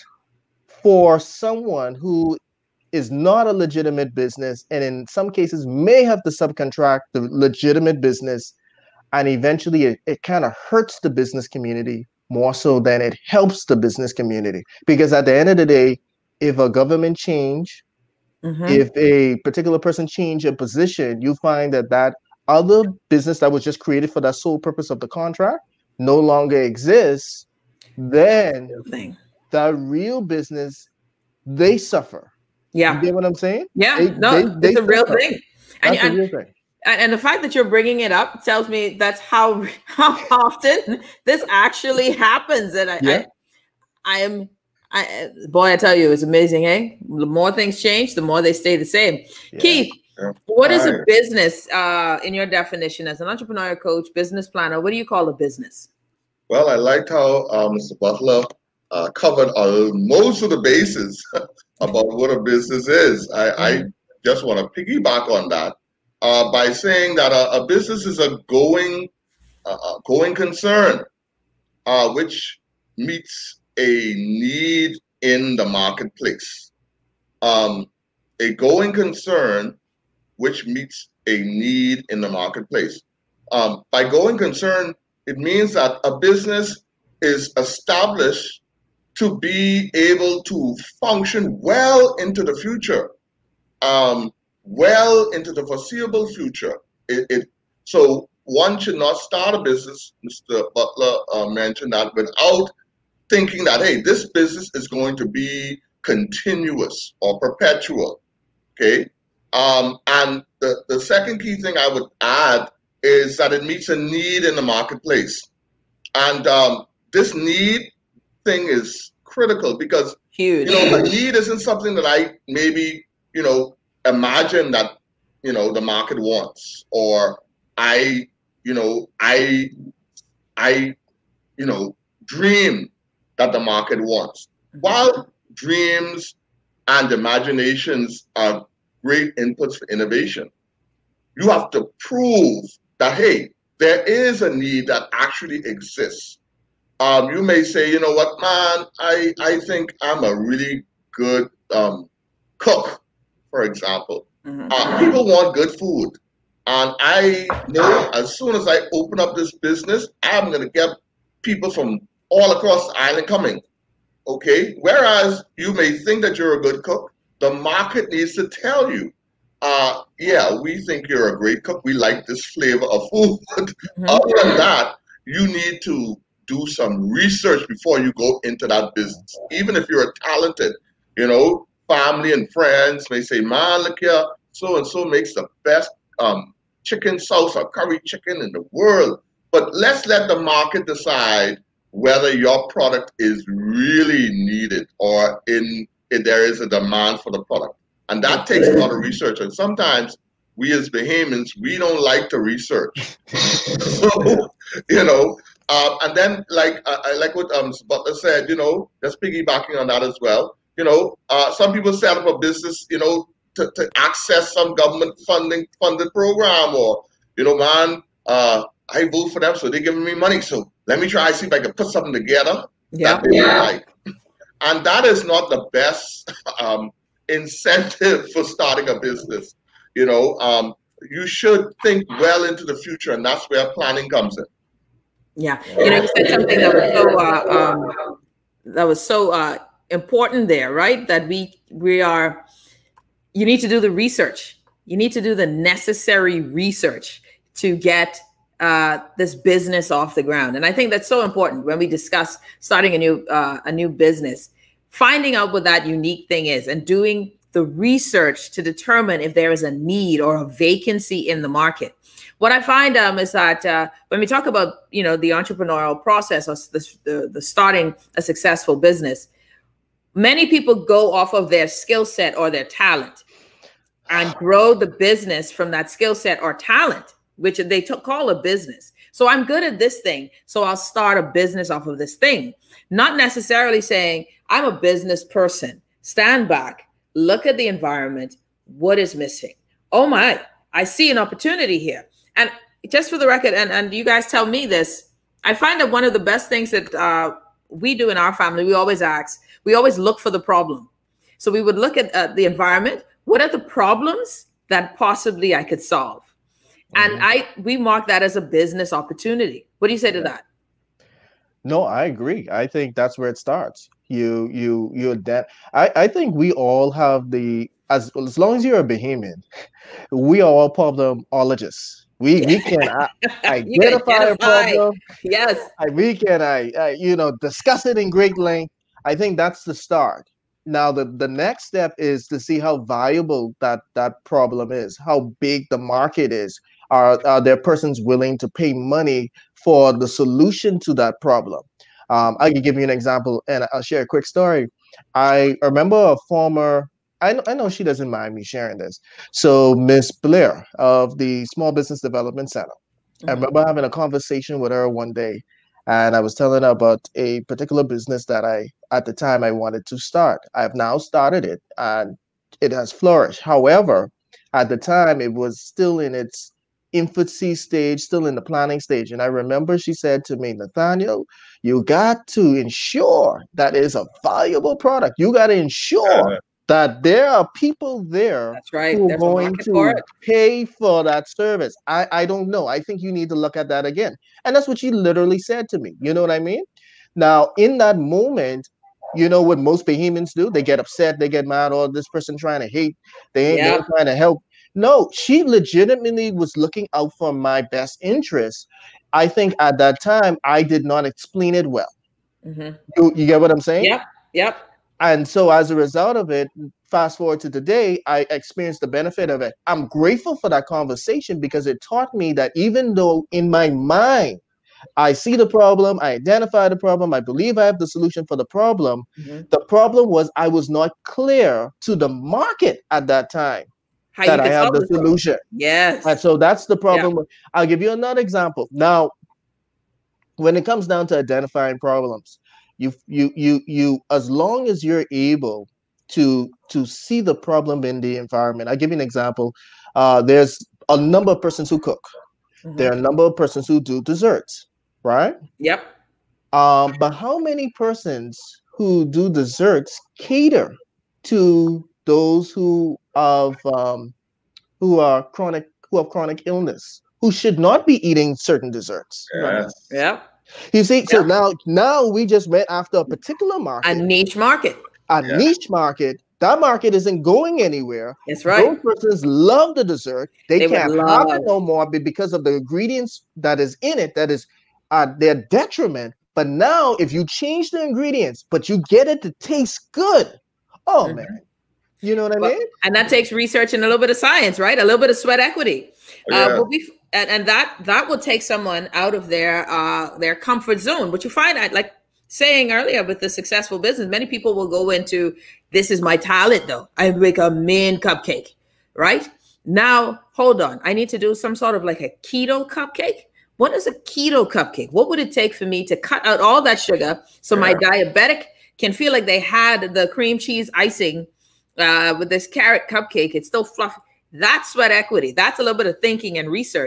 for someone who is not a legitimate business, and in some cases may have to subcontract the legitimate business, and eventually it, it kind of hurts the business community more so than it helps the business community. Because at the end of the day, if a government change, Mhm. if a particular person change a position, you find that that other business that was just created for that sole purpose of the contract no longer exists, then Thing. the real business, they suffer. You Yeah. get what I'm saying? Yeah. They No, they they it's a real suffer. thing. And, That's a and real thing. and and the fact that you're bringing it up tells me that's how how often this actually happens. And I, Yeah. I, I am, I boy, I tell you, it's amazing. Hey, the more things change, the more they stay the same. Yeah. Keith, Yeah. what is a Right. business uh, in your definition as an entrepreneurial coach, business planner? What do you call a business? Well, I liked how uh, Mister Butler uh, covered uh, most of the bases about what a business is. I, I Mhm. just want to piggyback on that uh, by saying that a, a business is a going, uh, a going concern, uh, which meets a need in the marketplace. Um, a going concern which meets a need in the marketplace. Um, by going concern, it means that a business is established to be able to function well into the future, um, well into the foreseeable future. It, it, so one should not start a business, Mister Butler uh, mentioned that, without thinking that, hey, this business is going to be continuous or perpetual, okay? Um, and the, the second key thing I would add is that it meets a need in the marketplace. And um, this need thing is critical because, Huge. you know, a need isn't something that I maybe, you know, imagine that, you know, the market wants, or I, you know, I, I, you know, dream that the market wants. While dreams and imaginations are great inputs for innovation, you have to prove that, hey, there is a need that actually exists. Um, you may say, you know what, man, I, I think I'm a really good um, cook, for example. Mhm. Uh, people want good food. And I know as soon as I open up this business, I'm going to get people from all across the island coming. Okay? Whereas you may think that you're a good cook, the market needs to tell you, uh, yeah, we think you're a great cook. We like this flavor of food. Mhm. Other than that, you need to do some research before you go into that business. Even if you're talented, you know, family and friends may say, man, look here, so and so makes the best um, chicken salsa, curry chicken in the world. But let's let the market decide whether your product is really needed or in if there is a demand for the product. And that takes a lot of research. And sometimes we as Bahamians, we don't like to research. So, you know, uh, and then like uh, I like what um, Butler said, you know, just piggybacking on that as well. You know, uh, some people set up a business, you know, to, to access some government funding funded program, or, you know, man, uh, I vote for them, so they're giving me money. So let me try see if I can put something together Yeah. that they yeah. like. And that is not the best um, incentive for starting a business. You know, um, you should think well into the future, and that's where planning comes in. Yeah, you know, you said something that was so uh, um, that was so uh, important there, right? That we we are. You need to do the research. You need to do the necessary research to get uh, this business off the ground. And I think that's so important when we discuss starting a new uh, a new business, finding out what that unique thing is and doing the research to determine if there is a need or a vacancy in the market. What I find um, is that uh, when we talk about, you know, the entrepreneurial process or the, the, the starting a successful business, many people go off of their skill set or their talent and grow the business from that skill set or talent, which they t- call a business. So I'm good at this thing, so I'll start a business off of this thing. Not necessarily saying I'm a business person. Stand back, look at the environment. What is missing? Oh my, I see an opportunity here. And just for the record, and, and you guys tell me this, I find that one of the best things that uh, we do in our family, we always ask, we always look for the problem. So we would look at uh, the environment. What are the problems that possibly I could solve? Mm-hmm. And I we mark that as a business opportunity. What do you say to that? No, I agree. I think that's where it starts. You, you, you adapt. I, I think we all have the, as, as long as you're a Bahamian, we are all problemologists. We, we can I, identify, identify a problem. Yes. I, we can, I, I, you know, discuss it in great length. I think that's the start. Now, the, the next step is to see how valuable that, that problem is, how big the market is. Are, are there persons willing to pay money for the solution to that problem? Um, I can give you an example, and I'll share a quick story. I remember a former, I know, I know she doesn't mind me sharing this. So Miss Blair of the Small Business Development Center, mm-hmm. I remember having a conversation with her one day, and I was telling her about a particular business that I, at the time, I wanted to start. I've now started it, and it has flourished. However, at the time, it was still in its infancy stage, still in the planning stage. And I remember she said to me, Nathaniel, you got to ensure that it's a valuable product. You got to ensure yeah. that there are people there That's right. who There's are going to for pay for that service. I, I don't know. I think you need to look at that again. And that's what she literally said to me. You know what I mean? Now, in that moment, you know what most Bahamians do? They get upset, they get mad, or this person trying to hate, they ain't, yeah. they ain't trying to help. No, she legitimately was looking out for my best interest. I think at that time, I did not explain it well. Mm-hmm. You, you get what I'm saying? Yep, yep. And so as a result of it, fast forward to today, I experienced the benefit of it. I'm grateful for that conversation because it taught me that even though in my mind, I see the problem, I identify the problem, I believe I have the solution for the problem, mm-hmm. the problem was I was not clear to the market at that time. How that I have the solution. Yes. And so that's the problem. Yeah. I'll give you another example. Now, when it comes down to identifying problems, you you you you as long as you're able to to see the problem in the environment. I'll give you an example. Uh, there's a number of persons who cook. Mm-hmm. There are a number of persons who do desserts, right? Yep. Um, but how many persons who do desserts cater to those who have um, who are chronic, who have chronic illness, who should not be eating certain desserts? Yes. Yeah. You see, yeah. so now now we just went after a particular market, a niche market, a yeah. niche market. That market isn't going anywhere. That's right. Those persons love the dessert. They, they can't have it no more because of the ingredients that is in it. That is uh, their detriment. But now, if you change the ingredients, but you get it to taste good, oh mm-hmm. man. You know what I well, mean? And that takes research and a little bit of science, right? A little bit of sweat equity. Yeah. Uh, but we, and, and that that will take someone out of their uh, their comfort zone. But you find out, like saying earlier with the successful business, many people will go into, this is my talent though. I make a mean cupcake, right? Now, hold on. I need to do some sort of like a keto cupcake. What is a keto cupcake? What would it take for me to cut out all that sugar so yeah. my diabetic can feel like they had the cream cheese icing Uh, with this carrot cupcake? It's still fluffy. That's sweat equity. That's a little bit of thinking and research.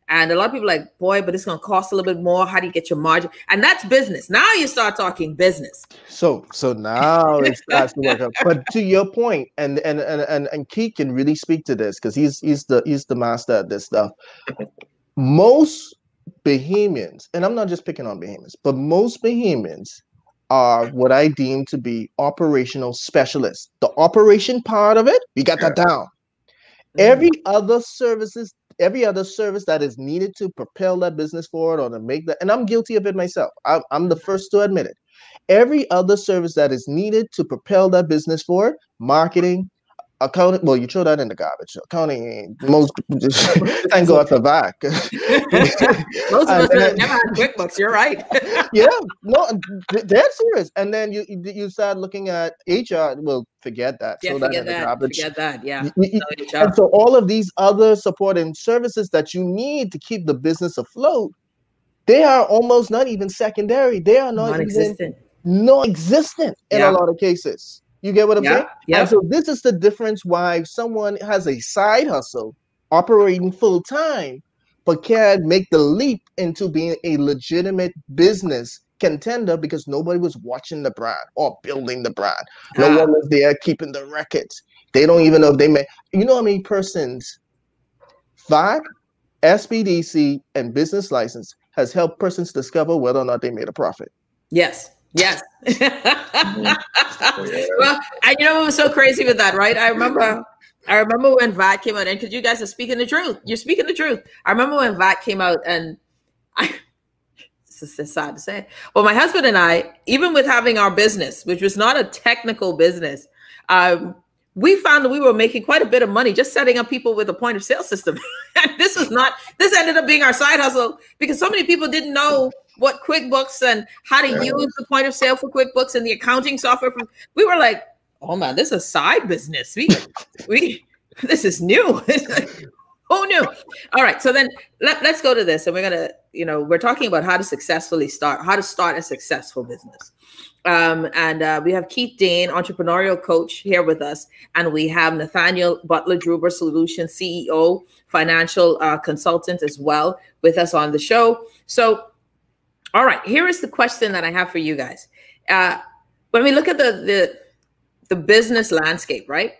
And a lot of people are like, boy, but it's going to cost a little bit more. How do you get your margin? And that's business. Now you start talking business. So, so now it starts to work out. But to your point, and and and and, and Keith can really speak to this because he's he's the he's the master at this stuff. Most Bahamians, and I'm not just picking on Bahamians, but most Bahamians are what I deem to be operational specialists. The operation part of it, we got that down. Every other services, every other service that is needed to propel that business forward or to make that, and I'm guilty of it myself. I'm, I'm the first to admit it. Every other service that is needed to propel that business forward, marketing, accounting, well, you throw that in the garbage. Accounting, most, thank God for V A C. Most of us have never had QuickBooks, you're right. Yeah, no, that's serious. And then you you start looking at H R, well, forget that. Yeah, throw forget that in that, the garbage. forget that, yeah. You, you, and so all of these other supporting services that you need to keep the business afloat, they are almost not even secondary. They are not non-existent. Even non-existent in yeah. a lot of cases. You get what I'm yeah. saying? Yeah. And so this is the difference why someone has a side hustle operating full time, but can't make the leap into being a legitimate business contender because nobody was watching the brand or building the brand. No ah. one was there keeping the records. They don't even know if they may. You know how many persons V A C, S B D C, and business license has helped persons discover whether or not they made a profit? Yes. Yes. Well, and you know what was so crazy with that, right? I remember I remember when V A C came out, and because you guys are speaking the truth. You're speaking the truth. I remember when V A C came out, and I this is sad to say. Well, my husband and I, even with having our business, which was not a technical business, um, we found that we were making quite a bit of money just setting up people with a point of sale system. And this was not, this ended up being our side hustle because so many people didn't know what QuickBooks and how to yeah. use the point of sale for QuickBooks and the accounting software. For, we were like, oh man, this is a side business. We, we, this is new. Who knew? All right. So then let, let's go to this. And we're going to, you know, we're talking about how to successfully start, how to start a successful business. Um, and uh, we have Keith Dane, entrepreneurial coach, here with us. And we have Nathaniel Butler Druber, Solutions C E O, financial uh, consultant as well, with us on the show. So, all right, here is the question that I have for you guys. Uh, when we look at the, the, the business landscape, right?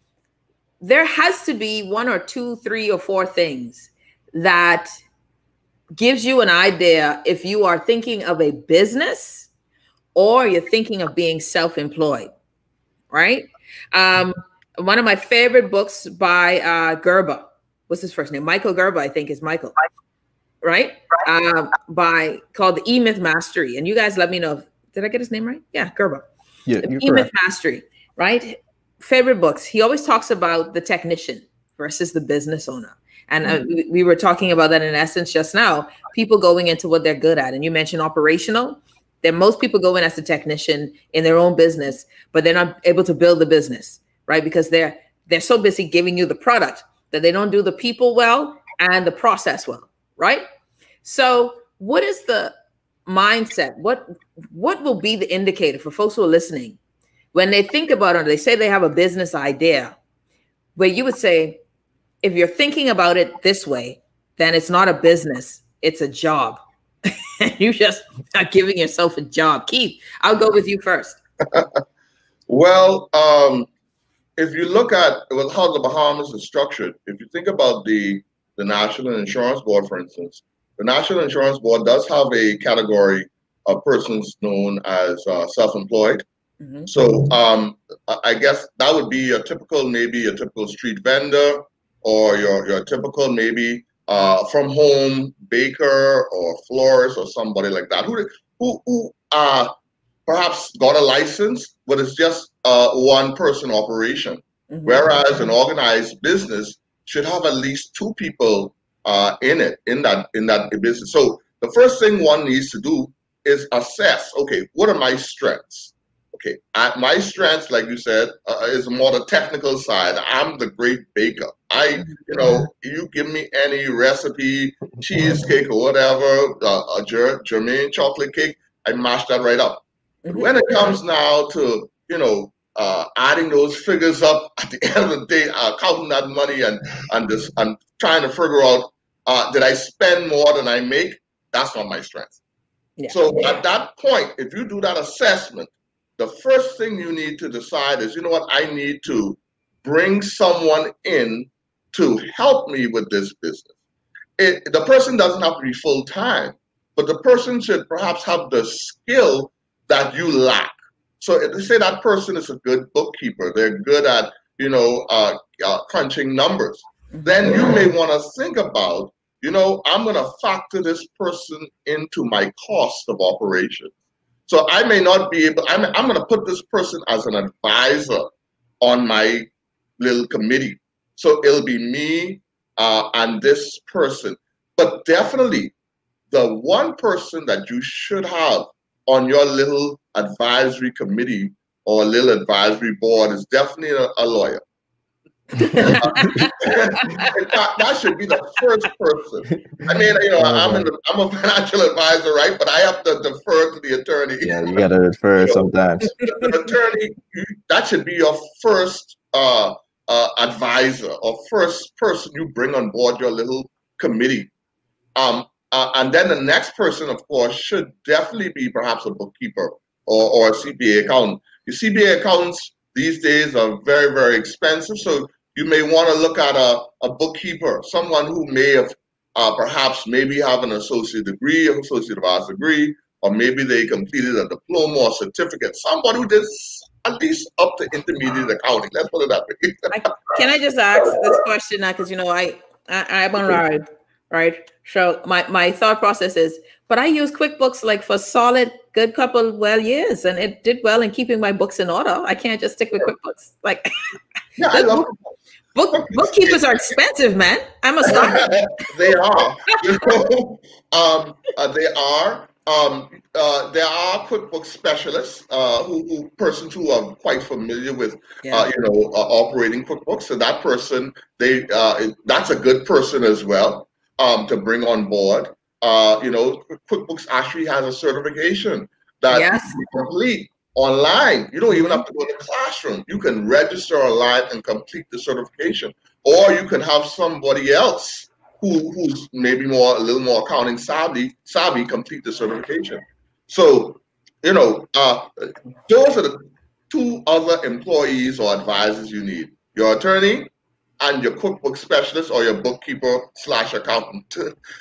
There has to be one or two, three or four things that gives you an idea if you are thinking of a business or you're thinking of being self-employed, right? Um, one of my favorite books by uh, Gerber, what's his first name? Michael Gerber, I think is Michael, right? Um, by called The E-Myth Mastery. And you guys let me know, if, did I get his name right? Yeah, Gerber. Yeah, The E-Myth Mastery, right? Favorite books. He always talks about the technician versus the business owner. And uh, we, we were talking about that in essence just now, people going into what they're good at. And you mentioned operational. That most people go in as a technician in their own business, but they're not able to build the business, right? Because they're they're so busy giving you the product that they don't do the people well and the process well, right? So what is the mindset? What what will be the indicator for folks who are listening when they think about it? They say they have a business idea where you would say, if you're thinking about it this way, then it's not a business, it's a job. You just are giving yourself a job. Keith, I'll go with you first. Well, um, if you look at well, how the Bahamas is structured, if you think about the, the National Insurance Board, for instance, the National Insurance Board does have a category of persons known as uh, self-employed. Mm-hmm. So um, I guess that would be a typical, maybe a typical street vendor, or your, your typical maybe uh, from home baker or florist or somebody like that who who, who uh, perhaps got a license, but it's just uh, one person operation. Mm-hmm. Whereas an organized business should have at least two people uh, in it, in that in that business. So the first thing one needs to do is assess, okay, what are my strengths? Okay, at my strengths, like you said, uh, is more the technical side. I'm the great baker. I, you know, you give me any recipe, cheesecake or whatever, uh, a ger- Germain chocolate cake, I mash that right up. But when it comes now to, you know, uh, adding those figures up at the end of the day, uh, counting that money and and this and trying to figure out Uh, did I spend more than I make? That's not my strength. Yeah. So at that point, if you do that assessment, the first thing you need to decide is, you know what, I need to bring someone in to help me with this business. It, the person doesn't have to be full-time, but the person should perhaps have the skill that you lack. So if they say that person is a good bookkeeper, they're good at, you know, uh, uh, crunching numbers, then you may want to think about, you know, I'm going to factor this person into my cost of operation. So I may not be able, I'm, I'm going to put this person as an advisor on my little committee. So it'll be me uh, and this person. But definitely, the one person that you should have on your little advisory committee or little advisory board is definitely a, a lawyer. In fact, that should be the first person. I mean, you know, I'm in the, I'm a financial advisor, right? But I have to defer to the attorney. Yeah, you got to defer you know, sometimes. The attorney, that should be your first uh, uh, advisor or first person you bring on board your little committee. Um, uh, and then the next person, of course, should definitely be perhaps a bookkeeper or, or a C P A accountant. The C P A accountants these days are very, very expensive. So you may want to look at a, a bookkeeper, someone who may have uh, perhaps maybe have an associate degree, an associate advanced degree, or maybe they completed a diploma or certificate. Somebody who did at least up to intermediate accounting. Let's put it that way. I, can I just ask this question now? Because, you know, I, I, I'm on ride, right? So my, my thought process is, but I use QuickBooks like for solid, good couple, well, years, and it did well in keeping my books in order. I can't just stick with QuickBooks. Like, yeah, I love book, book, bookkeepers are expensive, man. I must start. They are. You know, um, uh, they are. Um, uh, there are QuickBooks specialists, uh, who, who persons who are quite familiar with, yeah. uh, you know, uh, operating QuickBooks. So that person, they, uh, that's a good person as well, um, to bring on board. Uh, you know, QuickBooks actually has a certification that yes. you can complete online. You don't even have to go to the classroom. You can register online and complete the certification, or you can have somebody else who who's maybe more a little more accounting savvy savvy complete the certification. So, you know, uh, those are the two other employees or advisors you need: your attorney and your QuickBooks specialist or your bookkeeper slash accountant.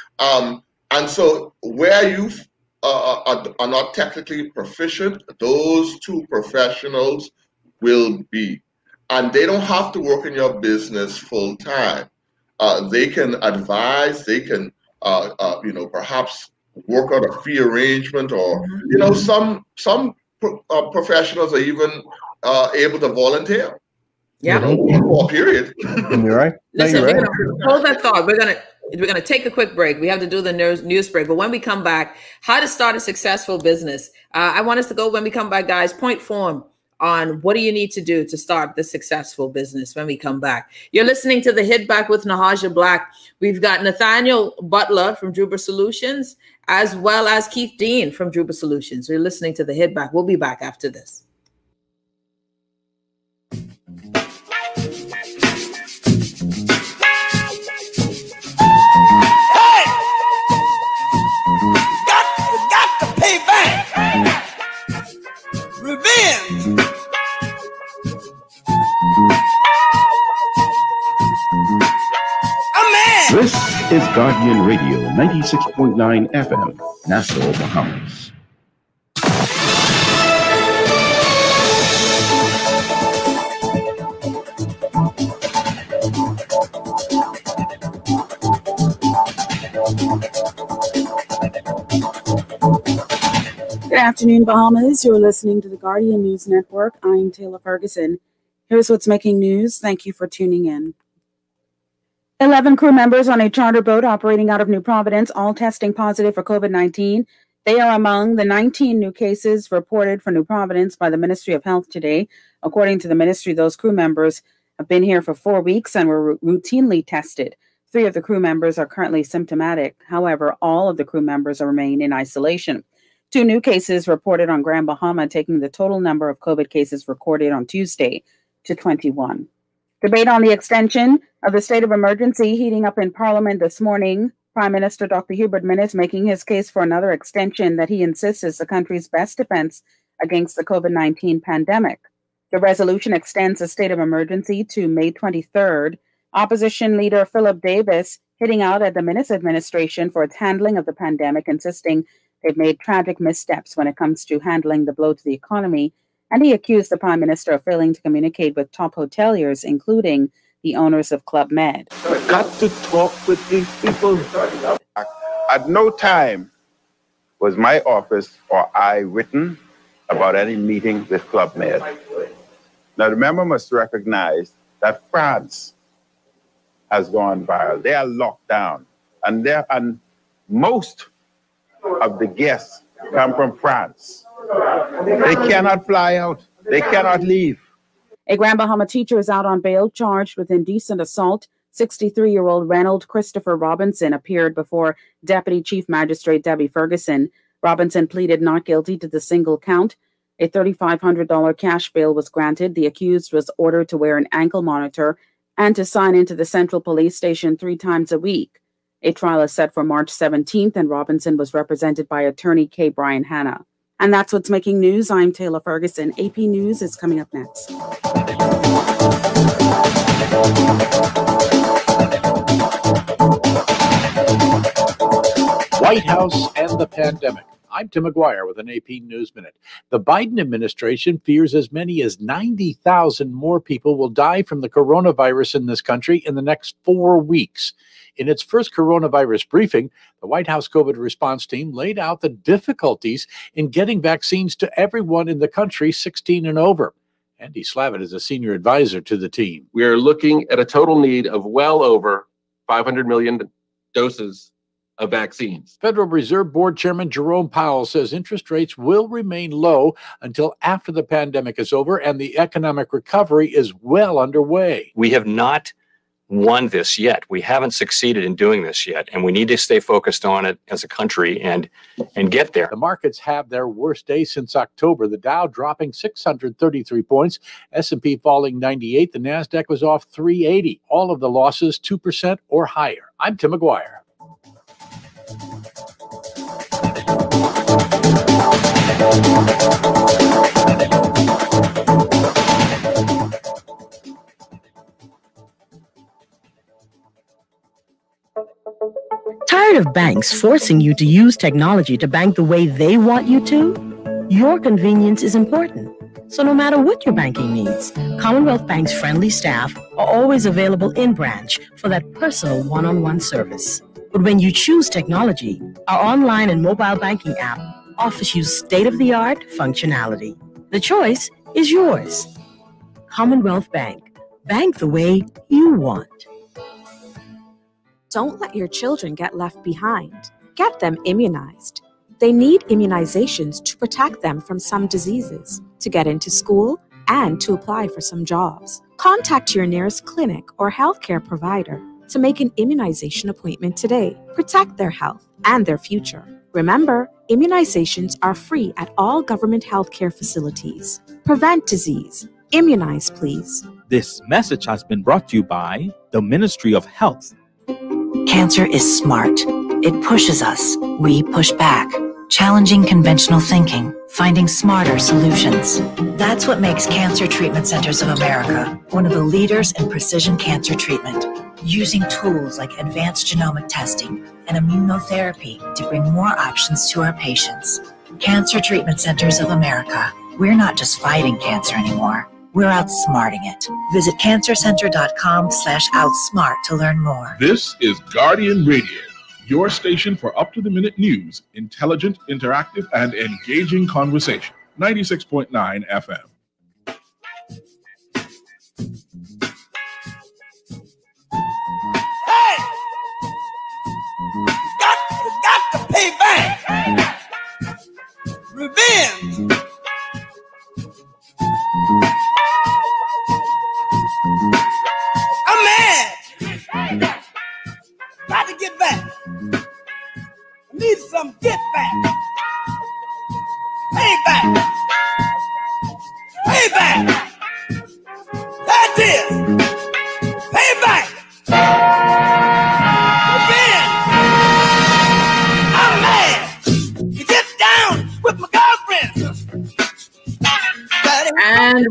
um, and so, where you uh, are, are not technically proficient, those two professionals will be, and they don't have to work in your business full time. Uh, they can advise, they can, uh, uh, you know, perhaps work out a fee arrangement, or, you know, some some pro uh, professionals are even uh, able to volunteer. Yeah. You know, for a period. You're right. Listen, no, you're we're right. gonna hold that thought. We're gonna we're gonna take a quick break. We have to do the news news break, but when we come back, how to start a successful business. Uh, I want us to go when we come back, guys. Point form on what do you need to do to start the successful business when we come back. You're listening to the Hit Back with Nahaja Black. We've got Nathaniel Butler from Druba Solutions, as well as Keith Dean from Druba Solutions. We're listening to the Hit Back. We'll be back after this. Hey! Got, got to pay back. Revenge. This is Guardian Radio, ninety-six point nine F M, Nassau, Bahamas. Good afternoon, Bahamas. You're listening to the Guardian News Network. I'm Taylor Ferguson. Here's what's making news. Thank you for tuning in. eleven crew members on a charter boat operating out of New Providence, all testing positive for COVID nineteen. They are among the nineteen new cases reported for New Providence by the Ministry of Health today. According to the ministry, those crew members have been here for four weeks and were routinely tested. Three of the crew members are currently symptomatic. However, all of the crew members remain in isolation. Two new cases reported on Grand Bahama, taking the total number of COVID cases recorded on Tuesday to twenty-one. Debate on the extension of the state of emergency heating up in Parliament this morning. Prime Minister Doctor Hubert Minnis making his case for another extension that he insists is the country's best defense against the COVID nineteen pandemic. The resolution extends the state of emergency to May twenty-third. Opposition leader Philip Davis hitting out at the Minnis administration for its handling of the pandemic, insisting they've made tragic missteps when it comes to handling the blow to the economy. And he accused the Prime Minister of failing to communicate with top hoteliers, including the owners of Club Med. I've got to talk with these people. At no time was my office or I written about any meeting with Club Med. Now, the member must recognize that France has gone viral. They are locked down. And, and most of the guests come from France. They cannot fly out. They cannot leave. A Grand Bahama teacher is out on bail charged with indecent assault. sixty-three-year-old Reynold Christopher Robinson appeared before Deputy Chief Magistrate Debbie Ferguson. Robinson pleaded not guilty to the single count. A three thousand five hundred dollars cash bail was granted. The accused was ordered to wear an ankle monitor and to sign into the Central Police Station three times a week. A trial is set for March seventeenth, and Robinson was represented by attorney K. Brian Hanna. And that's what's making news. I'm Taylor Ferguson. A P News is coming up next. White House and the pandemic. I'm Tim McGuire with an A P News Minute. The Biden administration fears as many as ninety thousand more people will die from the coronavirus in this country in the next four weeks. In its first coronavirus briefing, the White House COVID response team laid out the difficulties in getting vaccines to everyone in the country sixteen and over. Andy Slavitt is a senior advisor to the team. We are looking at a total need of well over five hundred million doses of vaccines. Federal Reserve Board Chairman Jerome Powell says interest rates will remain low until after the pandemic is over and the economic recovery is well underway. We have not won this yet. We haven't succeeded in doing this yet, and we need to stay focused on it as a country and and get there. The markets have their worst day since October. The Dow dropping six hundred thirty-three points, S and P falling ninety-eight, the NASDAQ was off three eighty. All of the losses two percent or higher. I'm Tim McGuire. Tired of banks forcing you to use technology to bank the way they want you to? Your convenience is important. So no matter what your banking needs, Commonwealth Bank's friendly staff are always available in branch for that personal one-on-one service. But when you choose technology, our online and mobile banking app offers you state-of-the-art functionality. The choice is yours. Commonwealth Bank. Bank the way you want. Don't let your children get left behind. Get them immunized. They need immunizations to protect them from some diseases, to get into school, and to apply for some jobs. Contact your nearest clinic or healthcare provider to make an immunization appointment today. Protect their health and their future. Remember, immunizations are free at all government healthcare facilities. Prevent disease. Immunize, please. This message has been brought to you by the Ministry of Health. Cancer is smart. It pushes us. We push back. Challenging conventional thinking. Finding smarter solutions. That's what makes Cancer Treatment Centers of America one of the leaders in precision cancer treatment. Using tools like advanced genomic testing and immunotherapy to bring more options to our patients. Cancer Treatment Centers of America. We're not just fighting cancer anymore. We're outsmarting it. Visit cancercenter.com slash outsmart to learn more. This is Guardian Radio, your station for up-to-the-minute news, intelligent, interactive, and engaging conversation. ninety-six point nine F M. Hey! You got, you got to pay back. Revenge. I'm mad. Got to get back. I need some get back. Pay back.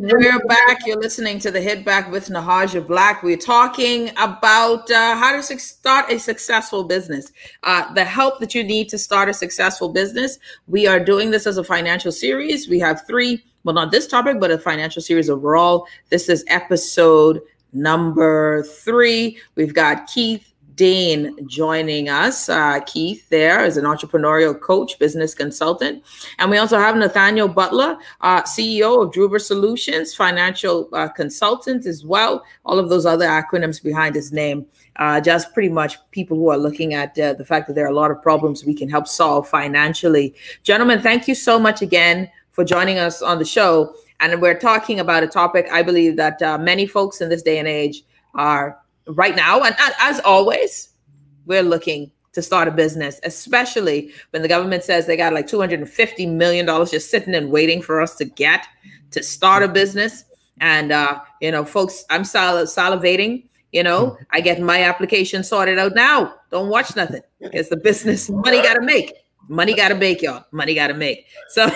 We're back. You're listening to the Hit Back with Nahaja Black. We're talking about uh, how to su- start a successful business, uh, the help that you need to start a successful business. We are doing this as a financial series. We have three, well, not this topic, but a financial series overall. This is episode number three. We've got Keith Dean joining us. Uh, Keith there is an entrepreneurial coach, business consultant. And we also have Nathaniel Butler, uh, C E O of Druber Solutions, financial uh, consultant as well. All of those other acronyms behind his name, uh, just pretty much people who are looking at uh, the fact that there are a lot of problems we can help solve financially. Gentlemen, thank you so much again for joining us on the show. And we're talking about a topic I believe that uh, many folks in this day and age are right now, and as always, we're looking to start a business, especially when the government says they got like two hundred fifty million dollars just sitting and waiting for us to get to start a business. And, uh, you know, folks, I'm sal- salivating, you know, I get my application sorted out now. Don't watch nothing. It's the business. Money got to make. Money got to make, y'all. Money got to make. So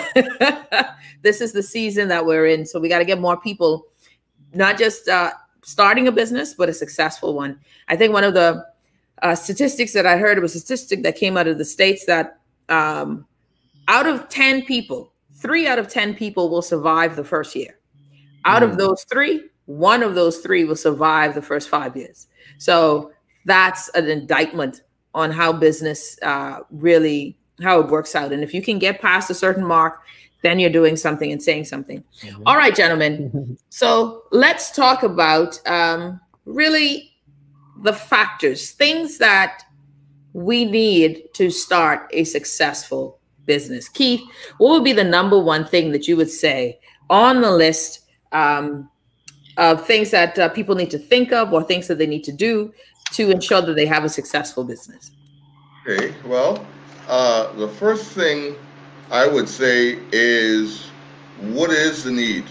this is the season that we're in. So we got to get more people, not just uh, starting a business, but a successful one. I think one of the uh, statistics that I heard was a statistic that came out of the States that um, out of ten people, three out of ten people will survive the first year. Out mm. of those three, one of those three will survive the first five years. So that's an indictment on how business uh, really, how it works out. And if you can get past a certain mark, then you're doing something and saying something. Mm-hmm. All right, gentlemen. So let's talk about um, really the factors, things that we need to start a successful business. Keith, what would be the number one thing that you would say on the list um, of things that uh, people need to think of or things that they need to do to ensure that they have a successful business? Okay, well, uh, the first thing I would say is, what is the need?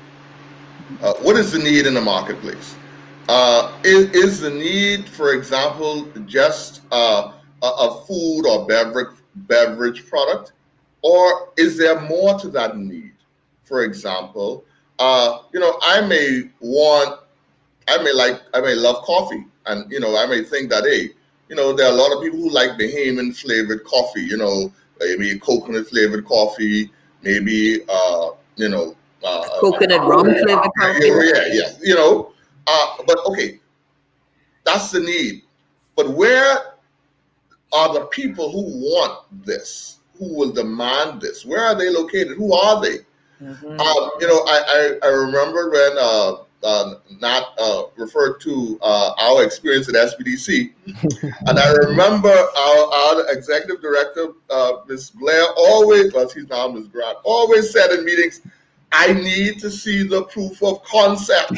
Uh, what is the need in the marketplace? Uh, is, is the need, for example, just uh, a, a food or beverage beverage product, or is there more to that need? For example, uh, you know, I may want, I may like, I may love coffee, and you know, I may think that, hey, you know, there are a lot of people who like Bahamian flavored coffee, you know, maybe coconut flavored coffee, maybe, uh, you know, uh, coconut uh, rum flavored coffee. Yeah, yeah, you know, uh, but okay, that's the need. But where are the people who want this, who will demand this? Where are they located? Who are they? Mm-hmm. um, you know, I, I, I remember when uh, uh, Nat uh, referred to uh, our experience at S B D C. And I remember our, our executive director, uh, Miz Blair, always, well, she's now Miz Grant, always said in meetings, I need to see the proof of concept.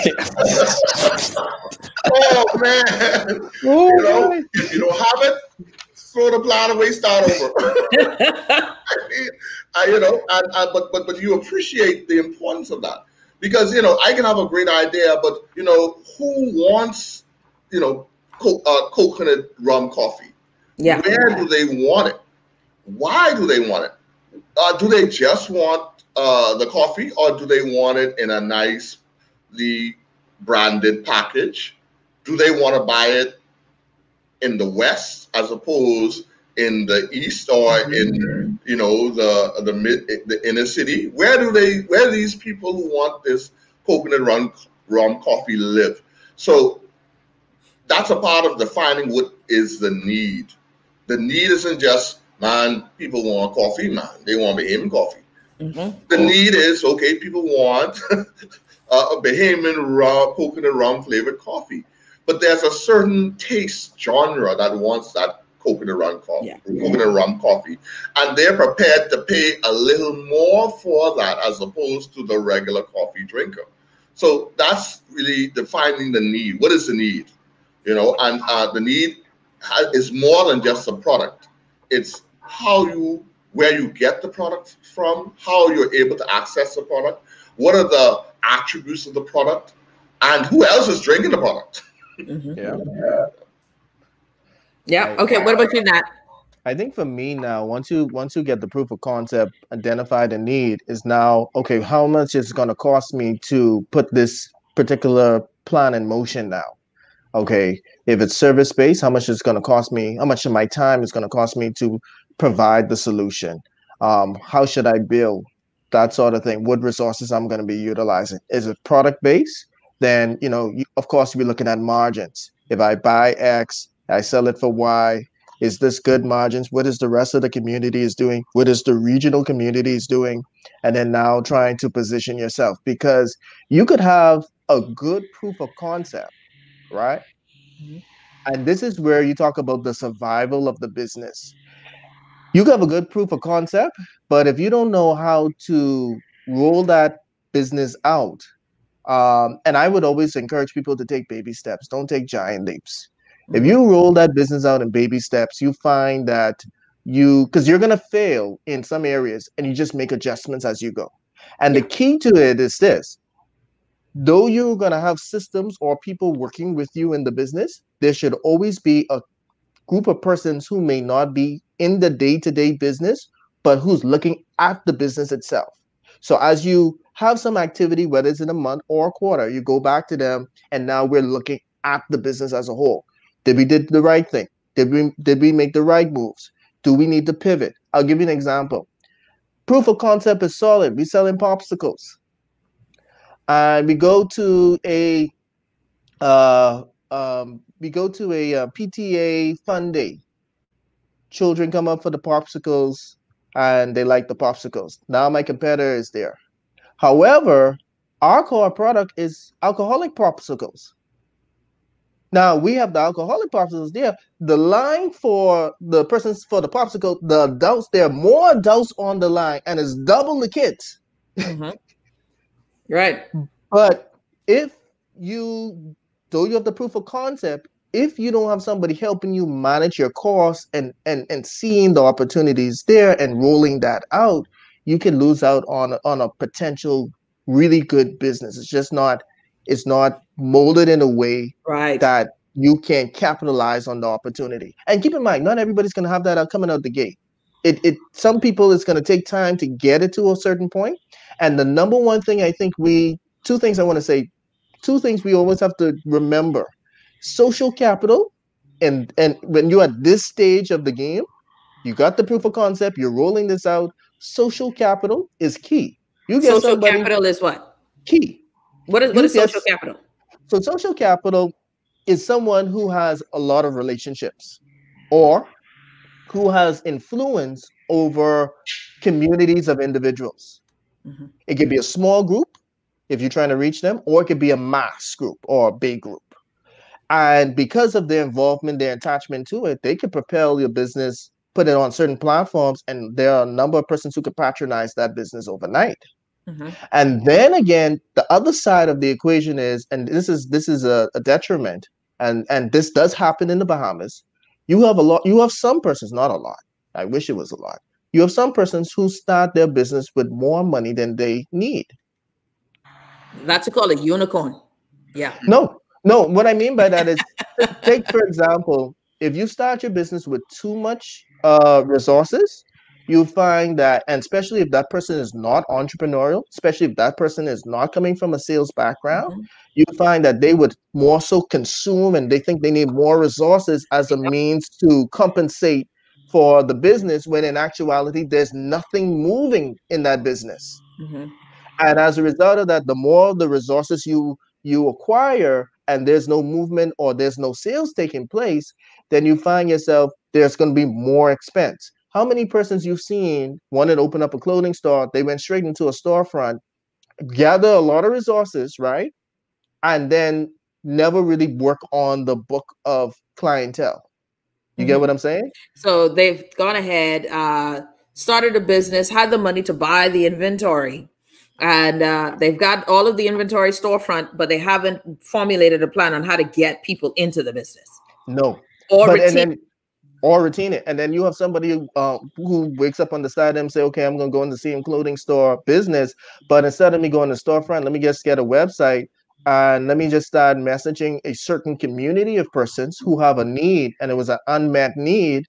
Oh, man. Oh, you know, really? If you don't have it, throw the plan away, start over. I mean, I, you know, and, and, but, but, but you appreciate the importance of that. Because, you know, I can have a great idea, but, you know, who wants, you know, co- uh, coconut rum coffee? Yeah. Where do they want it? Why do they want it? Uh, do they just want uh, the coffee, or do they want it in a nicely branded package? Do they want to buy it in the West as opposed in the East, or in, you know, the the mid the inner city? Where do they where do these people who want this coconut rum rum coffee live? So that's a part of defining what is the need. The need isn't just, man, people want coffee, man. They want Bahamian coffee. Mm-hmm. The need is, okay, people want a Bahamian rum, coconut rum flavored coffee. But there's a certain taste genre that wants that coconut rum coffee, yeah. coconut rum coffee, and they're prepared to pay a little more for that as opposed to the regular coffee drinker. So that's really defining the need. What is the need? You know, and uh, the need is more than just a product. It's how you, where you get the product from, how you're able to access the product, what are the attributes of the product, and who else is drinking the product. Mm-hmm. Yeah. Yeah. Okay. What about you, Nat? I think for me now, once you once you get the proof of concept, identify the need, is now okay. How much is going to cost me to put this particular plan in motion now? Okay, if it's service based, how much is going to cost me? How much of my time is going to cost me to provide the solution? Um, how should I bill? That sort of thing. What resources I'm going to be utilizing? Is it product based? Then you know, you, of course, we're looking at margins. If I buy X, I sell it for Y. Is this good margins? What is the rest of the community is doing? What is the regional community is doing? And then now trying to position yourself, because you could have a good proof of concept, right? Mm-hmm. And this is where you talk about the survival of the business. You have a good proof of concept, but if you don't know how to roll that business out, um, and I would always encourage people to take baby steps. Don't take giant leaps. If you roll that business out in baby steps, you find that you, because you're going to fail in some areas, and you just make adjustments as you go. And the key to it is this: though you're going to have systems or people working with you in the business, there should always be a group of persons who may not be in the day-to-day business, but who's looking at the business itself. So as you have some activity, whether it's in a month or a quarter, you go back to them, and now we're looking at the business as a whole. Did we did the right thing? Did we did we make the right moves? Do we need to pivot? I'll give you an example. Proof of concept is solid. We're selling popsicles. And uh, we go to a uh, um, we go to a, a P T A fun day. Children come up for the popsicles, and they like the popsicles. Now my competitor is there. However, our core product is alcoholic popsicles. Now we have the alcoholic popsicles there. The line for the persons for the popsicle, the adults, there are more adults on the line, and it's double the kids. Mm-hmm. Right. But if you, though you have the proof of concept, if you don't have somebody helping you manage your costs and and and seeing the opportunities there and rolling that out, you can lose out on on a potential really good business. It's just not. It's not molded in a way right. that you can capitalize on the opportunity. And keep in mind, not everybody's going to have that out coming out the gate. It, it, some people, it's going to take time to get it to a certain point. And the number one thing I think we, two things I want to say, two things we always have to remember: social capital. And, and when you're at this stage of the game, you got the proof of concept, you're rolling this out. Social capital is key. You get social somebody, capital is what? Key. What is what is social capital? So social capital is someone who has a lot of relationships or who has influence over communities of individuals. Mm-hmm. It could be a small group if you're trying to reach them, or it could be a mass group or a big group. And because of their involvement, their attachment to it, they could propel your business, put it on certain platforms, and there are a number of persons who could patronize that business overnight. Mm-hmm. And then again, the other side of the equation is, and this is this is a, a detriment, and and this does happen in the Bahamas. You have a lot. You have some persons, not a lot. I wish it was a lot. You have some persons who start their business with more money than they need. That's called a unicorn. Yeah. No, no. What I mean by that is, take for example, if you start your business with too much uh, resources, you find that, and especially if that person is not entrepreneurial, especially if that person is not coming from a sales background, mm-hmm. you find that they would more so consume, and they think they need more resources as a means to compensate for the business, when in actuality, there's nothing moving in that business. Mm-hmm. And as a result of that, the more the resources you you acquire and there's no movement or there's no sales taking place, then you find yourself, there's going to be more expense. How many persons you've seen wanted to open up a clothing store? They went straight into a storefront, gather a lot of resources, right? And then never really work on the book of clientele. You mm-hmm. get what I'm saying? So they've gone ahead, uh, started a business, had the money to buy the inventory, and uh, they've got all of the inventory storefront, but they haven't formulated a plan on how to get people into the business. No. Or but, retain- and then, Or retain it. And then you have somebody uh, who wakes up on the side of them and say, okay, I'm going to go in the same clothing store business. But instead of me going to the storefront, let me just get a website and let me just start messaging a certain community of persons who have a need. And it was an unmet need.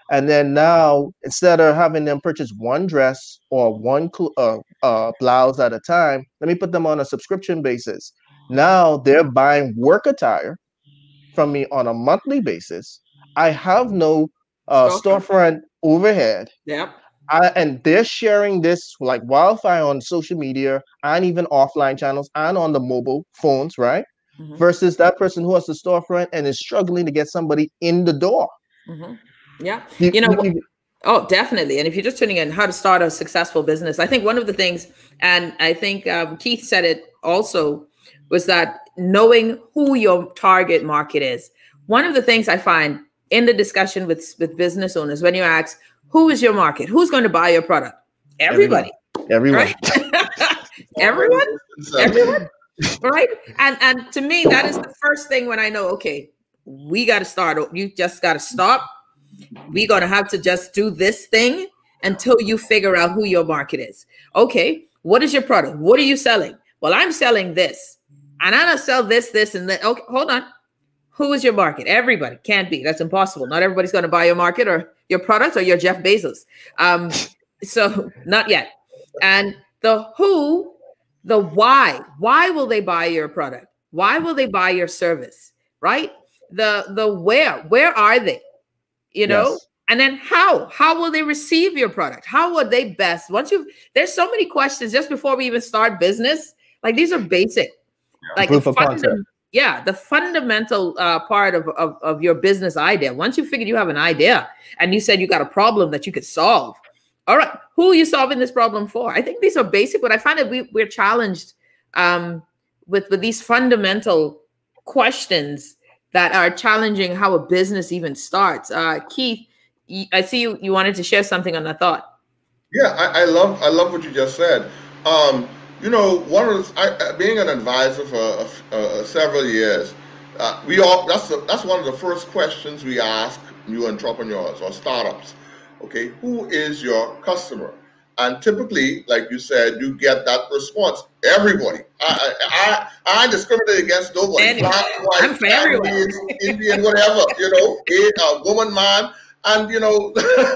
And then now, instead of having them purchase one dress or one uh, uh, blouse at a time, let me put them on a subscription basis. Now they're buying work attire from me on a monthly basis. I have no uh, storefront overhead. Yep. I, and they're sharing this like wildfire on social media and even offline channels and on the mobile phones, right? Mm-hmm. Versus that person who has the storefront and is struggling to get somebody in the door. Mm-hmm. Yeah. You, you know, you, oh, definitely. And if you're just tuning in, how to start a successful business, I think one of the things, and I think um, Keith said it also, was that knowing who your target market is. One of the things I find in the discussion with, with business owners, when you ask, who is your market? Who's going to buy your product? Everybody. Everyone. Right? Everyone. Everyone. Right. And and to me, that is the first thing when I know, okay, we got to start. You just got to stop. We're going to have to just do this thing until you figure out who your market is. Okay. What is your product? What are you selling? Well, I'm selling this and I'm going to sell this, this, and that. Okay. Hold on. Who is your market? Everybody. Can't be. That's impossible. Not everybody's going to buy your market or your product or your Jeff Bezos. Um, so not yet. And the who, the why. Why will they buy your product? Why will they buy your service? Right? The the where. Where are they? You know? Yes. And then how? How will they receive your product? How would they best? Once you've, there's so many questions just before we even start business. Like these are basic. Like proof of concept. Yeah, the fundamental uh, part of, of, of your business idea. Once you figured you have an idea and you said you got a problem that you could solve. All right, who are you solving this problem for? I think these are basic, but I find that we, we're challenged um, with, with these fundamental questions that are challenging how a business even starts. Uh, Keith, I see you, you wanted to share something on that thought. Yeah, I, I love I love what you just said. Um, You know, one of the, I, being an advisor for uh, uh, several years, uh, we all that's the, that's one of the first questions we ask new entrepreneurs or startups. Okay, who is your customer? And typically, like you said, you get that response. Everybody. I I, I, I discriminate against nobody. Black, white, Chinese, Indian, whatever. You know, a, a woman, man. And, you know,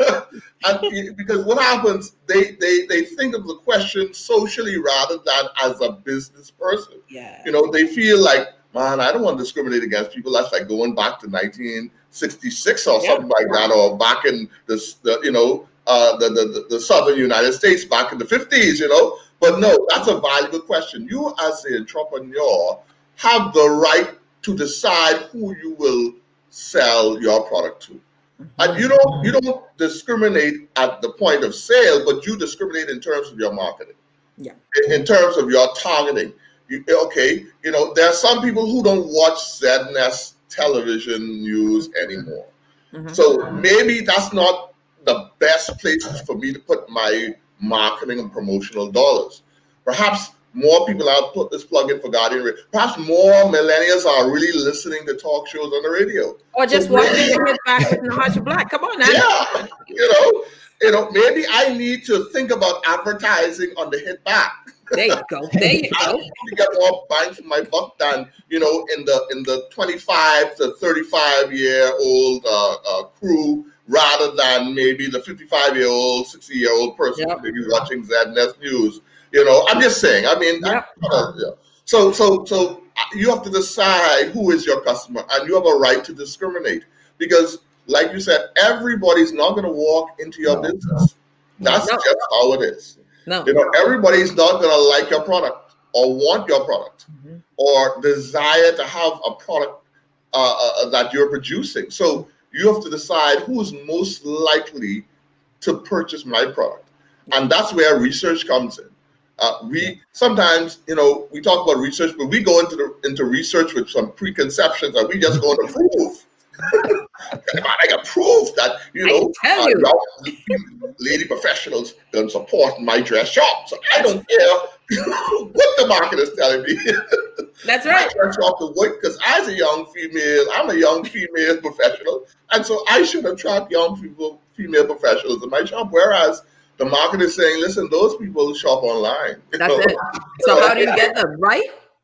and because what happens, they, they, they think of the question socially rather than as a business person. Yeah. You know, they feel like, man, I don't want to discriminate against people. That's like going back to nineteen sixty-six or something yeah. like that, or back in the, the you know, uh, the, the, the southern United States back in the fifties, you know. But no, that's a valuable question. You as an entrepreneur have the right to decide who you will sell your product to. And you don't you don't discriminate at the point of sale, but you discriminate in terms of your marketing. Yeah. In, in terms of your targeting. You, okay, you know, there are some people who don't watch Z N S television news anymore. Mm-hmm. So maybe that's not the best place for me to put my marketing and promotional dollars. Perhaps more people, I'll put this plug in for Guardian Radio, perhaps more millennials are really listening to talk shows on the radio. Or just so watching the Hit Back with Nahaja Black. Come on now. Yeah, you know, you know, maybe I need to think about advertising on the Hit Back. There you go. There you go. To get more bang for my buck than, you know, in the in the twenty-five to thirty-five year old uh, uh, crew, rather than maybe the fifty-five year old, sixty year old person yep. maybe watching Z N S News. You know, I'm just saying. I mean, yep. I, uh, yeah. so so so you have to decide who is your customer, and you have a right to discriminate because, like you said, everybody's not going to walk into your no, business. No. That's no. just how it is. No. You know, everybody's not going to like your product or want your product mm-hmm. or desire to have a product uh, uh, that you're producing. So you have to decide who's most likely to purchase my product, and that's where research comes in. Uh, we sometimes, you know, we talk about research, but we go into the into research with some preconceptions that we just going to prove. I got proof that, you know, uh, you. lady professionals don't support my dress shop. So I don't care what the market is telling me. That's right. My dress shop to work because as a young female, I'm a young female professional. And so I should attract young people, female professionals in my shop. Whereas the market is saying, listen, those people shop online. That's it. So how do you get them, right?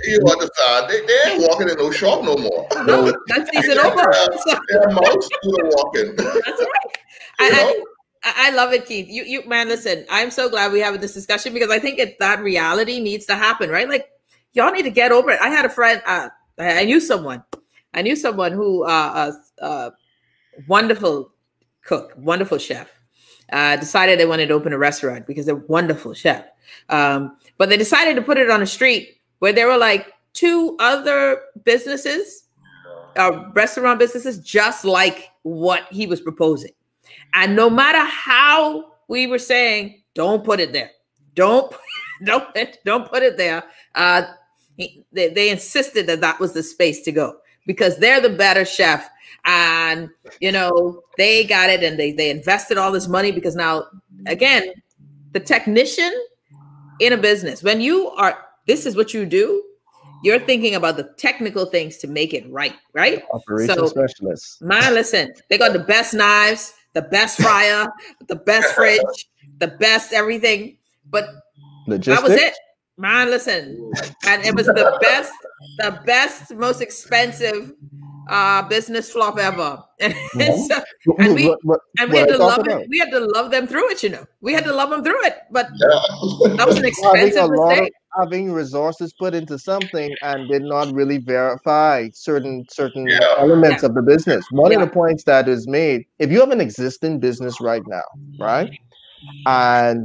you understand? They, they ain't walking in no shop no more. No, that season over. Their mouths do the walking. That's right. I, I, I love it, Keith. You, you, man, listen, I'm so glad we have this discussion because I think it, that reality needs to happen, right? Like, y'all need to get over it. I had a friend, uh, I knew someone, I knew someone who, uh, uh, uh wonderful cook, wonderful chef, uh, decided they wanted to open a restaurant because they're wonderful chef. Um, but they decided to put it on a street where there were like two other businesses, uh, restaurant businesses, just like what he was proposing. And no matter how we were saying, don't put it there, don't, don't, don't put it there. Uh, he, they, they insisted that that was the space to go because they're the better chef. And, you know, they got it and they, they invested all this money because now, again, the technician in a business, when you are, this is what you do, you're thinking about the technical things to make it right, right? Operation so, specialist. Man, listen, they got the best knives, the best fryer, the best fridge, the best everything. But Logistics? that was it. Man, listen. And it was the best, the best, most expensive uh business flop ever. And, Mm-hmm. so, and we What- what- and we what had I to talk love about? it. We had to love them through it, you know. We had to love them through it. But that was an Having a expensive lot of mistake. having resources put into something and did not really verify certain certain elements of the business. One of the points that is made, if you have an existing business right now, right, and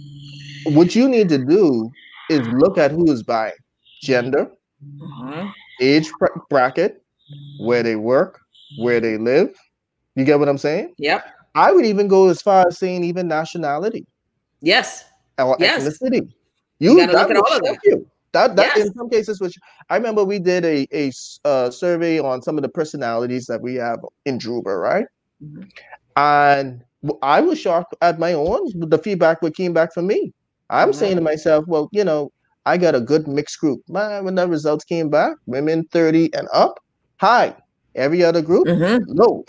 what you need to do is look at who is buying, gender, Mhm. age bra- bracket, where they work, where they live. You get what I'm saying? Yep. I would even go as far as saying even nationality Yes. or Yes. ethnicity. You You, gotta that look at will all of shock that. you. That that Yes. in some cases, which I remember we did a a s- uh, survey on some of the personalities that we have in Druba, right? And w- I was shocked at my own the feedback that came back from me. I'm saying to myself, well, you know, I got a good mixed group. Man, when the results came back, women thirty and up, high. Every other group, low.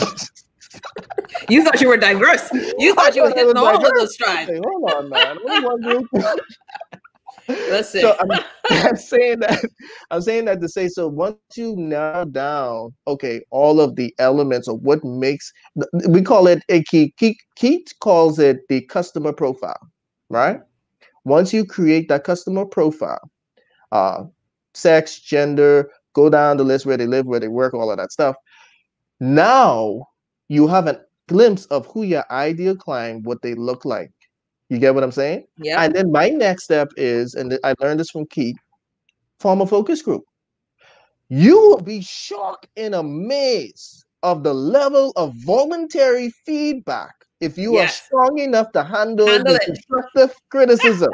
You thought you were diverse. You thought you were thought I hitting was all of diverse. those strides. Say, hold on, man. Only one group. Listen. So I'm, I'm saying that I'm saying that to say so once you narrow down, okay, all of the elements of what makes we call it a key. Keith, Keith calls it the customer profile, right? Once you create that customer profile, uh, sex, gender, go down the list where they live, where they work, all of that stuff. Now you have a glimpse of who your ideal client, what they look like. You get what I'm saying? Yeah. And then my next step is, and I learned this from Keith, form a focus group. You will be shocked and amazed of the level of voluntary feedback if you Yes. are strong enough to handle, Handle the it. constructive criticism.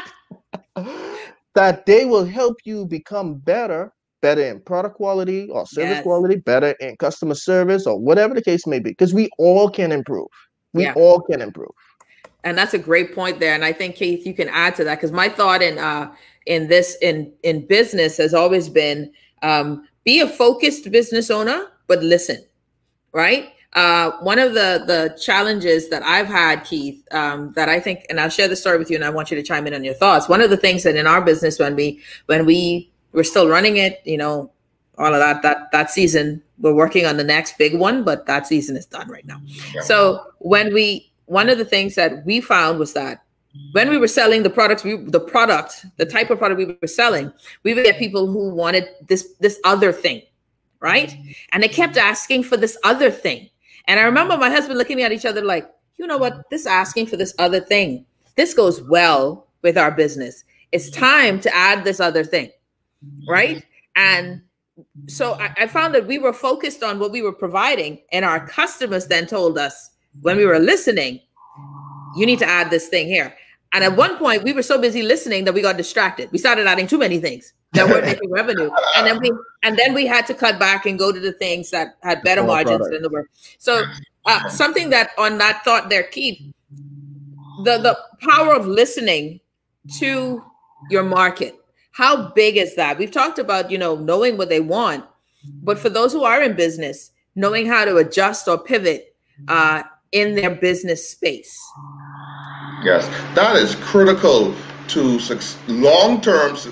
That they will help you become better, better in product quality or service Yes. quality, better in customer service or whatever the case may be, because we all can improve. We Yeah. all can improve. And that's a great point there. And I think, Keith, you can add to that because my thought in uh in this in in business has always been um, be a focused business owner, but listen, right? Uh, one of the the challenges that I've had, Keith, um, that I think, and I'll share the story with you, and I want you to chime in on your thoughts. One of the things that in our business, when we when we were still running it, you know, all of that that that season, we're working on the next big one, but that season is done right now. So when we one of the things that we found was that when we were selling the products, we the product, the type of product we were selling, we would get people who wanted this this other thing, right? And they kept asking for this other thing. And I remember my husband looking at each other like, you know what, this asking for this other thing, this goes well with our business. It's time to add this other thing, right? And so I, I found that we were focused on what we were providing, and our customers then told us when we were listening, you need to add this thing here. And at one point, we were so busy listening that we got distracted. We started adding too many things that weren't making revenue, and then we and then we had to cut back and go to the things that had better More margins product. than the work. So uh, something that on that thought there, Keith, the the power of listening to your market. How big is that? We've talked about, you know, knowing what they want, but for those who are in business, knowing how to adjust or pivot uh, in their business space. Yes, that is critical to suc- long-term su-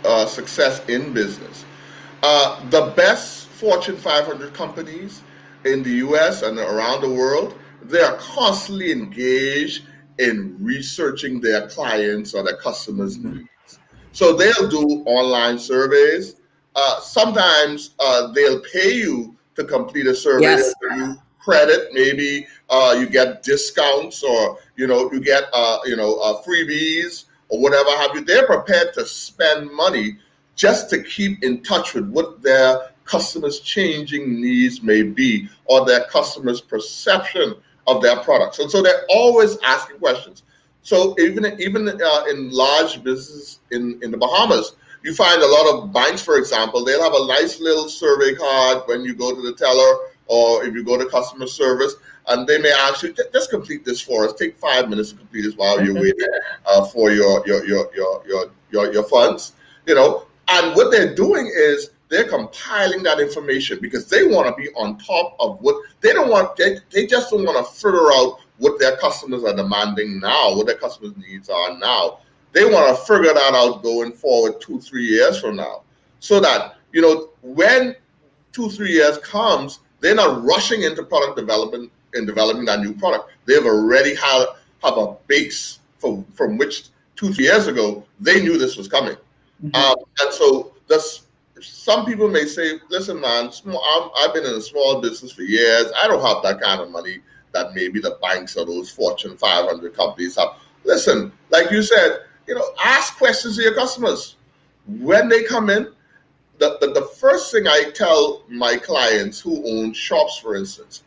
uh, success in business. Uh, the best Fortune five hundred companies in the U S and around the world, they are constantly engaged in researching their clients or their customers' needs. So they'll do online surveys. Uh, sometimes uh, they'll pay you to complete a survey. Yes. You credit, maybe uh, you get discounts, or you know you get uh, you know uh, freebies or whatever have you. They're prepared to spend money just to keep in touch with what their customers' changing needs may be, or their customers' perception of their products. And so they're always asking questions. So even even uh, in large businesses in, in the Bahamas, you find a lot of banks, for example, they'll have a nice little survey card when you go to the teller, or if you go to customer service, and they may ask you, just complete this for us. Take five minutes to complete this while you're waiting uh, for your your, your your your your your funds. You know, and what they're doing is they're compiling that information because they want to be on top of what they don't want. They, they just don't want to figure out what their customers are demanding now, what their customers' needs are now. They want to figure that out going forward two, three years from now, so that, you know, when two, three years comes, they're not rushing into product development and developing that new product. They've already had have a base from from which two, three years ago they knew this was coming. Mm-hmm. um, and so this. Some people may say, listen, man, small, I'm, I've been in a small business for years. I don't have that kind of money that maybe the banks or those Fortune five hundred companies have. Listen, like you said, you know, ask questions to your customers. When they come in, the, the, the first thing I tell my clients who own shops, for instance,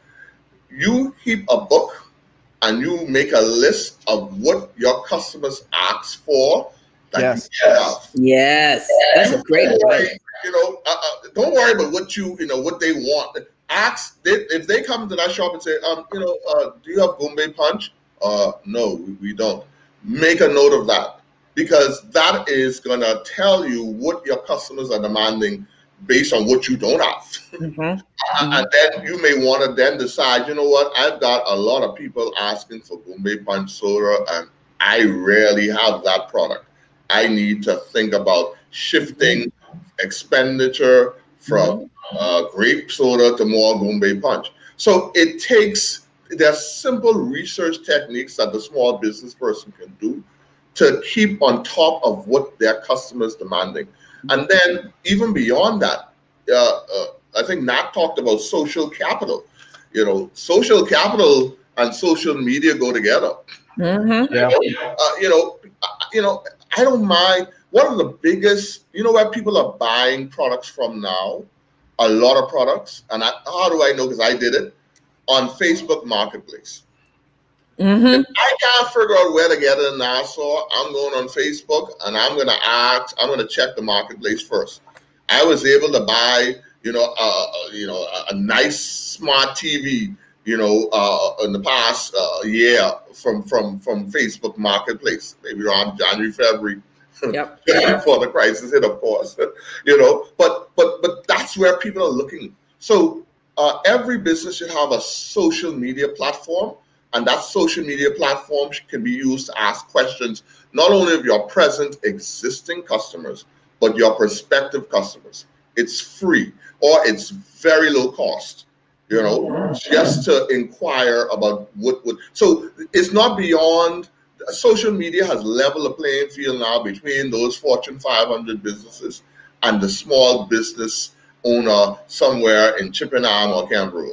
you keep a book and you make a list of what your customers ask for. That yes. You have. Yes, that's a great point. You know, uh, uh, don't worry about what you, you know, what they want. Ask they, if they come to that shop and say, um, you know, uh, do you have Goombay Punch? Uh, no, we, we don't. Make a note of that, because that is gonna tell you what your customers are demanding based on what you don't have. Mm-hmm. Mm-hmm. And then you may want to then decide, you know what, I've got a lot of people asking for Goombay Punch soda, and I rarely have that product. I need to think about shifting expenditure from uh, grape soda to more Goombay Punch. So it takes, there's simple research techniques that the small business person can do to keep on top of what their customers demanding. And then even beyond that, uh, uh, I think Nat talked about social capital. You know, social capital and social media go together. Mm-hmm. Yeah. You know, uh, you know, you know, I don't mind. One of the biggest, you know, where people are buying products from now, a lot of products, and I, how do I know? Because I did it on Facebook Marketplace. Mm-hmm. If I can't figure out where to get it in Nassau, I'm going on Facebook and I'm going to ask. I'm going to check the marketplace first. I was able to buy, you know, uh, you know, a, a nice smart T V, you know, uh, in the past uh, year from from from Facebook Marketplace, maybe around January, February. Yep. Before the crisis hit, of course, you know, but but but that's where people are looking. So uh, every business should have a social media platform, and that social media platform can be used to ask questions not only of your present existing customers, but your prospective customers. It's free, or it's very low cost, you know, just to inquire about what would. So it's not beyond. Social media has leveled the playing field now between those Fortune five hundred businesses and the small business owner somewhere in Chippenham or Canberra.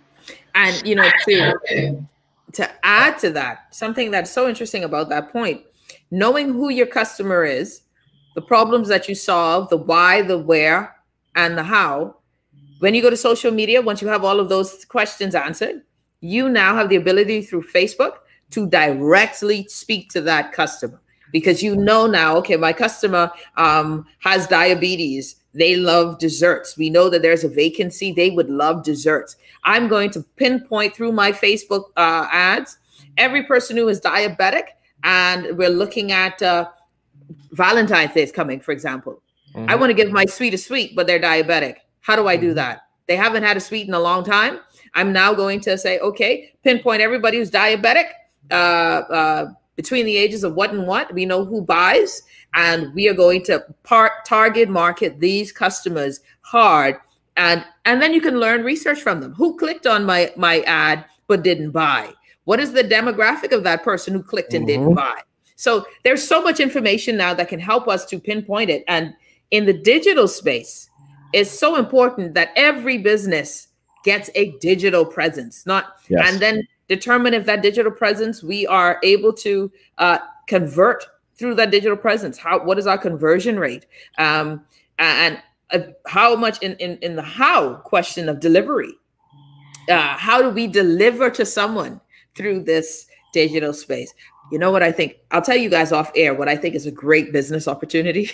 And, you know, to, to add to that, something that's so interesting about that point, knowing who your customer is, the problems that you solve, the why, the where, and the how. When you go to social media, once you have all of those questions answered, you now have the ability through Facebook to directly speak to that customer, because you know now, okay, my customer um, has diabetes. They love desserts. We know that there's a vacancy. They would love desserts. I'm going to pinpoint through my Facebook uh, ads every person who is diabetic, and we're looking at uh, Valentine's Day is coming, for example. Mm-hmm. I want to give my sweet a sweet, but they're diabetic. How do I do that? They haven't had a sweet in a long time. I'm now going to say, okay, pinpoint everybody who's diabetic. Uh, uh, between the ages of what and what, we know who buys, and we are going to part target market these customers hard, and and then you can learn research from them. Who clicked on my my ad but didn't buy? What is the demographic of that person who clicked and Mm-hmm. didn't buy? So there's so much information now that can help us to pinpoint it. And in the digital space, it's so important that every business gets a digital presence, not Yes. and then determine if that digital presence we are able to uh, convert through that digital presence. How what is our conversion rate? Um, and uh, how much in, in in the how question of delivery? Uh, how do we deliver to someone through this digital space? You know what I think? I'll tell you guys off air what I think is a great business opportunity.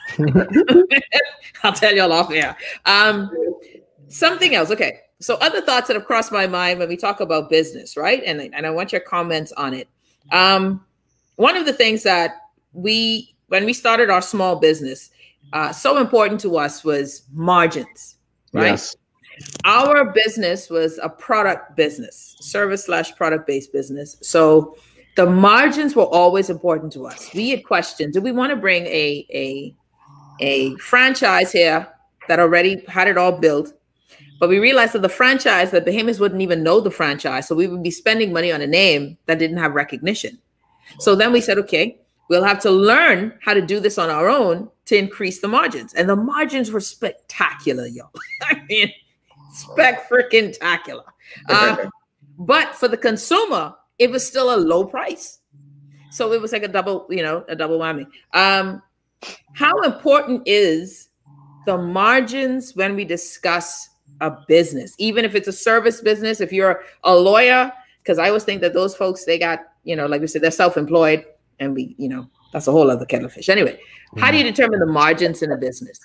I'll tell y'all off air. Um, something else. Okay. So other thoughts that have crossed my mind when we talk about business, right? And, and I want your comments on it. Um, one of the things that we, when we started our small business, uh, so important to us was margins, right? Yes. Our business was a product business, service slash product based business. So the margins were always important to us. We had questions. Do we want to bring a, a, a franchise here that already had it all built? But we realized that the franchise, that Bahamas wouldn't even know the franchise. So we would be spending money on a name that didn't have recognition. So then we said, okay, we'll have to learn how to do this on our own to increase the margins. And the margins were spectacular, y'all. I mean, spec-freaking-tacular. Uh, but for the consumer, it was still a low price. So it was like a double, you know, a double whammy. Um, how important is the margins when we discuss a business, even if it's a service business? If you're a lawyer, because I always think that those folks, they got, you know, like we said, they're self-employed, and we, you know, that's a whole other kettle of fish. Anyway, how do you determine the margins in a business?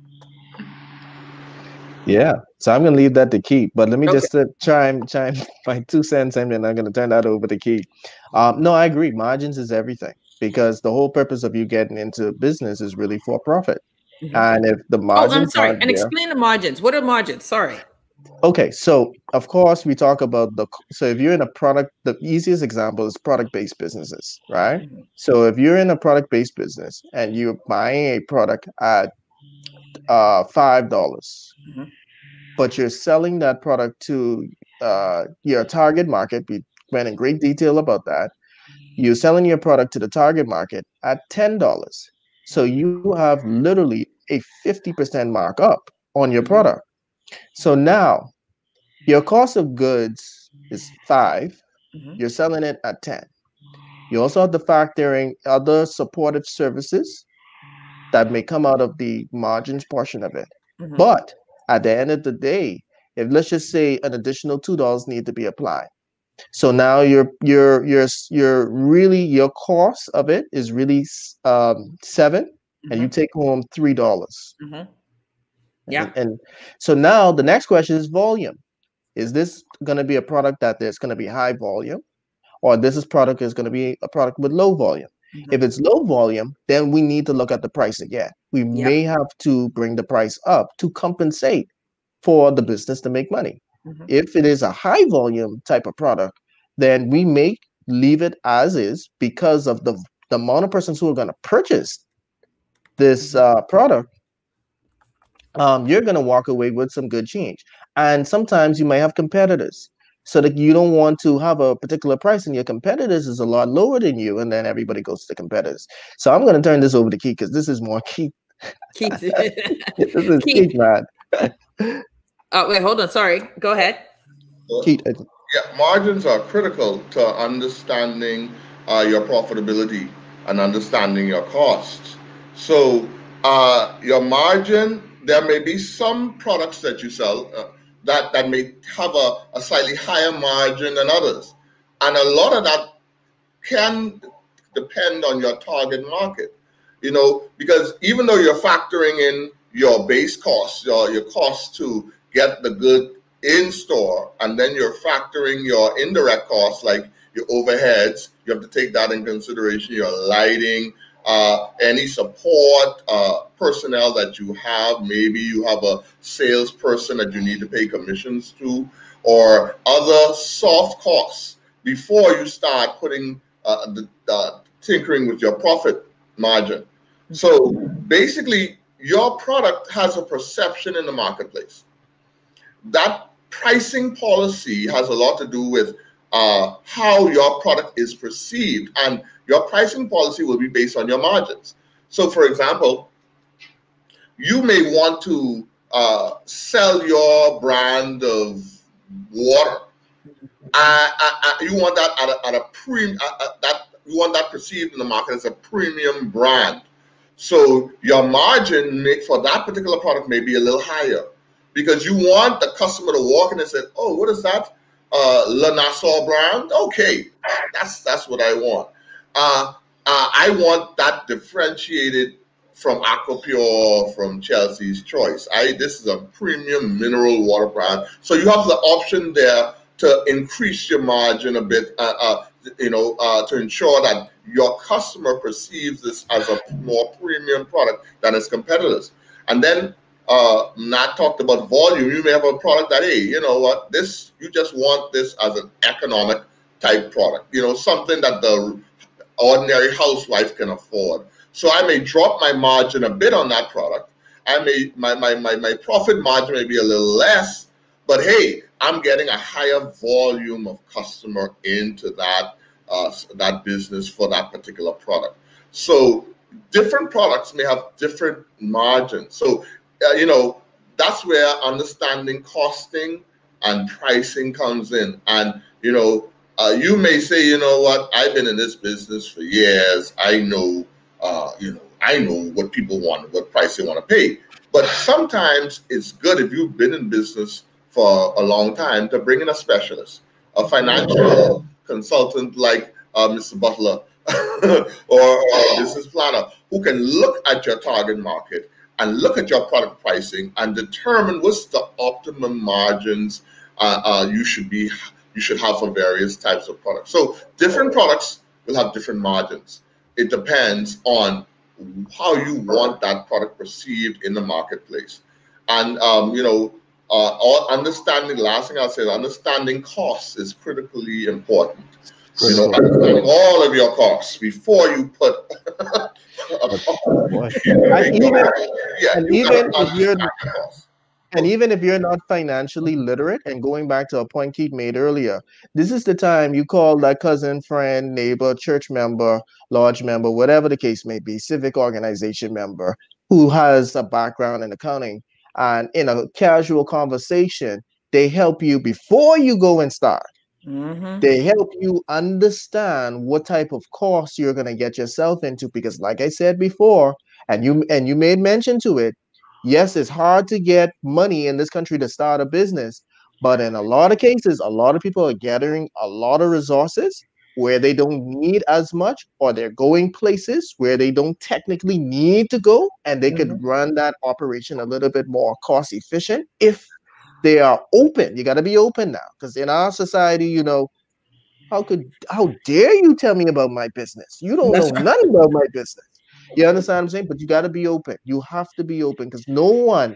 Yeah, so I'm gonna leave that to Keith, but let me Okay. just uh, chime chime my two cents in, and I'm gonna turn that over to Keith. Um, no, I agree. Margins is everything, because the whole purpose of you getting into business is really for profit. Mhm. And if the Oh, margins I'm sorry. aren't And there, explain the margins. What are margins? Sorry. okay, so of course we talk about the so if you're in a product, the easiest example is product-based businesses, right? So if you're in a product-based business and you're buying a product at uh five dollars, Mhm. but you're selling that product to uh your target market, we went in great detail about that. You're selling your product to the target market at ten dollars. So you have literally a fifty percent markup on your product. So now your cost of goods is five, Mhm. you're selling it at ten. You also have to factor in other supportive services that may come out of the margins portion of it. Mhm. But at the end of the day, if let's just say an additional two dollars need to be applied. So now you're you're you're you're really your cost of it is really um seven, and you take home three dollars. Mhm. Yeah. And, and so now the next question is volume. Is this going to be a product that there's going to be high volume, or this is product is going to be a product with low volume? If it's low volume, then we need to look at the price again. We Yeah. may have to bring the price up to compensate for the business to make money. Mhm. If it is a high volume type of product, then we may leave it as is, because of the, the amount of persons who are going to purchase this uh, product. Um, you're going to walk away with some good change. And sometimes you may have competitors, so that you don't want to have a particular price and your competitors is a lot lower than you, and then everybody goes to the competitors. So I'm going to turn this over to Keith, because this is more Keith. Keith. This is Keith. Keith, man. Oh, wait, hold on. Sorry. Go ahead. Keith, uh, Yeah, margins are critical to understanding uh, your profitability and understanding your costs. So uh, your margin, there may be some products that you sell uh, that, that may have a, a slightly higher margin than others. And a lot of that can depend on your target market, you know, because even though you're factoring in your base costs, your, your costs to get the good in store, and then you're factoring your indirect costs like your overheads, you have to take that in consideration, your lighting, uh, any support uh, personnel that you have. Maybe you have a salesperson that you need to pay commissions to, or other soft costs before you start putting uh, the uh, tinkering with your profit margin. So basically, your product has a perception in the marketplace. That pricing policy has a lot to do with uh, how your product is perceived, and your pricing policy will be based on your margins. So, for example, you may want to uh, sell your brand of water. Uh, uh, uh, you want that at a, at a premium. Uh, uh, that you want that perceived in the market as a premium brand. So your margin may, for that particular product may be a little higher, because you want the customer to walk in and say, "Oh, what is that? Uh, La Nassau brand? Okay, that's that's what I want. Uh, uh, I want that differentiated from Aquapure, from Chelsea's Choice. I this is a premium mineral water brand. So you have the option there to increase your margin a bit, uh, uh, you know, uh, to ensure that your customer perceives this as a more premium product than its competitors. And then uh, Nat talked about volume. You may have a product that, hey, you know what, this, you just want this as an economic type product, you know, something that the ordinary housewife can afford. So I may drop my margin a bit on that product. I may, my, my, my, my profit margin may be a little less, but hey, I'm getting a higher volume of customer into that uh, that business for that particular product. So different products may have different margins. So, uh, you know, that's where understanding costing and pricing comes in. And, you know, uh, you may say, you know what, I've been in this business for years. I know, uh, you know, I know what people want, what price they want to pay. But sometimes it's good if you've been in business for a long time to bring in a specialist, a financial consultant like uh, Mister Butler or a business planner who can look at your target market and look at your product pricing and determine what's the optimum margins uh, uh, you should be you should have for various types of products. So different products will have different margins. It depends on how you want that product perceived in the marketplace. And um, you know, Uh, all understanding, last thing I'll say, understanding costs is critically important. You know, understanding all of your costs before you put a, and even, yeah, and, you even if you're, and even if you're not financially literate, and going back to a point Keith made earlier, this is the time you call that cousin, friend, neighbor, church member, lodge member, whatever the case may be, civic organization member, who has a background in accounting. And in a casual conversation, they help you before you go and start. Mm-hmm. They help you understand what type of course you're going to get yourself into, because like I said before, and you and you made mention to it, yes, it's hard to get money in this country to start a business, but in a lot of cases, a lot of people are gathering a lot of resources where they don't need as much, or they're going places where they don't technically need to go, and they mm-hmm. could run that operation a little bit more cost efficient if they are open. You got to be open now, because in our society, you know, how could how dare you tell me about my business? You don't That's know right. nothing about my business. You understand what I'm saying? But you got to be open. You have to be open, because no one,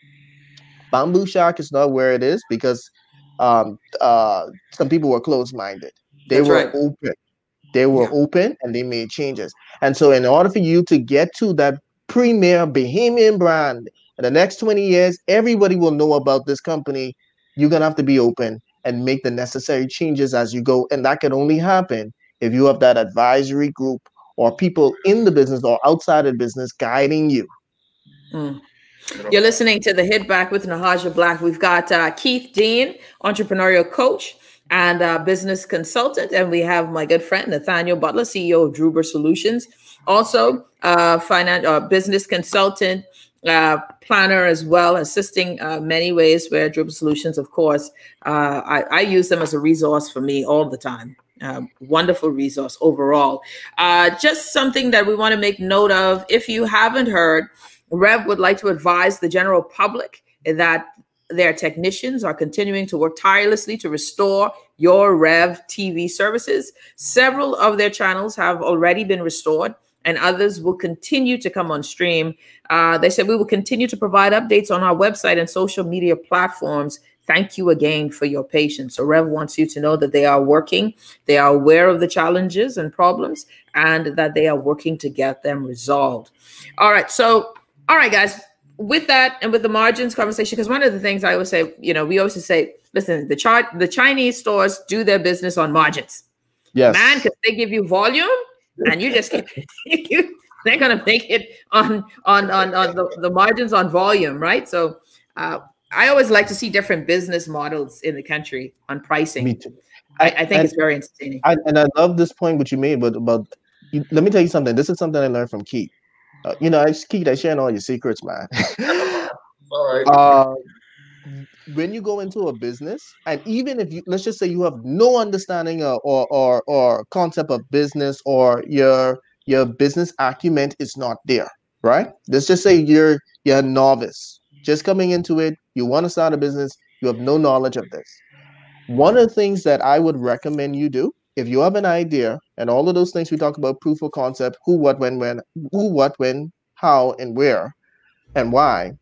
Bamboo Shack is not where it is because um, uh, some people were closed-minded. They That's were right. open. They were yeah. open, and they made changes. And so in order for you to get to that premier Bahamian brand in the next twenty years, everybody will know about this company. You're going to have to be open and make the necessary changes as you go. And that can only happen if you have that advisory group or people in the business or outside of business guiding you. Mm. You're listening to The Hit Back with Nahaja Black. We've got uh, Keith Dean, entrepreneurial coach and uh, business consultant. And we have my good friend, Nathaniel Butler, C E O of Druber Solutions. Also, uh, finance, uh, business consultant, uh, planner as well, assisting uh, many ways where Druber Solutions, of course, uh, I, I use them as a resource for me all the time. Um, wonderful resource overall. Uh, just something that we want to make note of. If you haven't heard, Rev would like to advise the general public that their technicians are continuing to work tirelessly to restore your Rev T V services. Several of their channels have already been restored, and others will continue to come on stream. Uh, they said we will continue to provide updates on our website and social media platforms. thank you again for your patience. So Rev wants you to know that they are working, they are aware of the challenges and problems, and that they are working to get them resolved. All right. So, all right, guys, with that and with the margins conversation, because one of the things I always say, you know, we always say, listen, the chart, the Chinese stores do their business on margins. Yes. Man, because they give you volume and you just keep you, they're gonna make it on on on, on the, the margins on volume, right? So uh, I always like to see different business models in the country on pricing. Me too. I, I think and, it's very entertaining. I, and I love this point which you made, but about you, let me tell you something. This is something I learned from Keith. Uh, you know, I Keith, I share all your secrets, man. All right. Uh, when you go into a business, and even if you, let's just say you have no understanding uh, or or or concept of business, or your your business acumen is not there, right? Let's just say you're you're a novice, just coming into it. You want to start a business, you have no knowledge of this. One of the things that I would recommend you do, if you have an idea, and all of those things we talk about, proof of concept, who, what, when, when, who, what, when, how, and where, and why,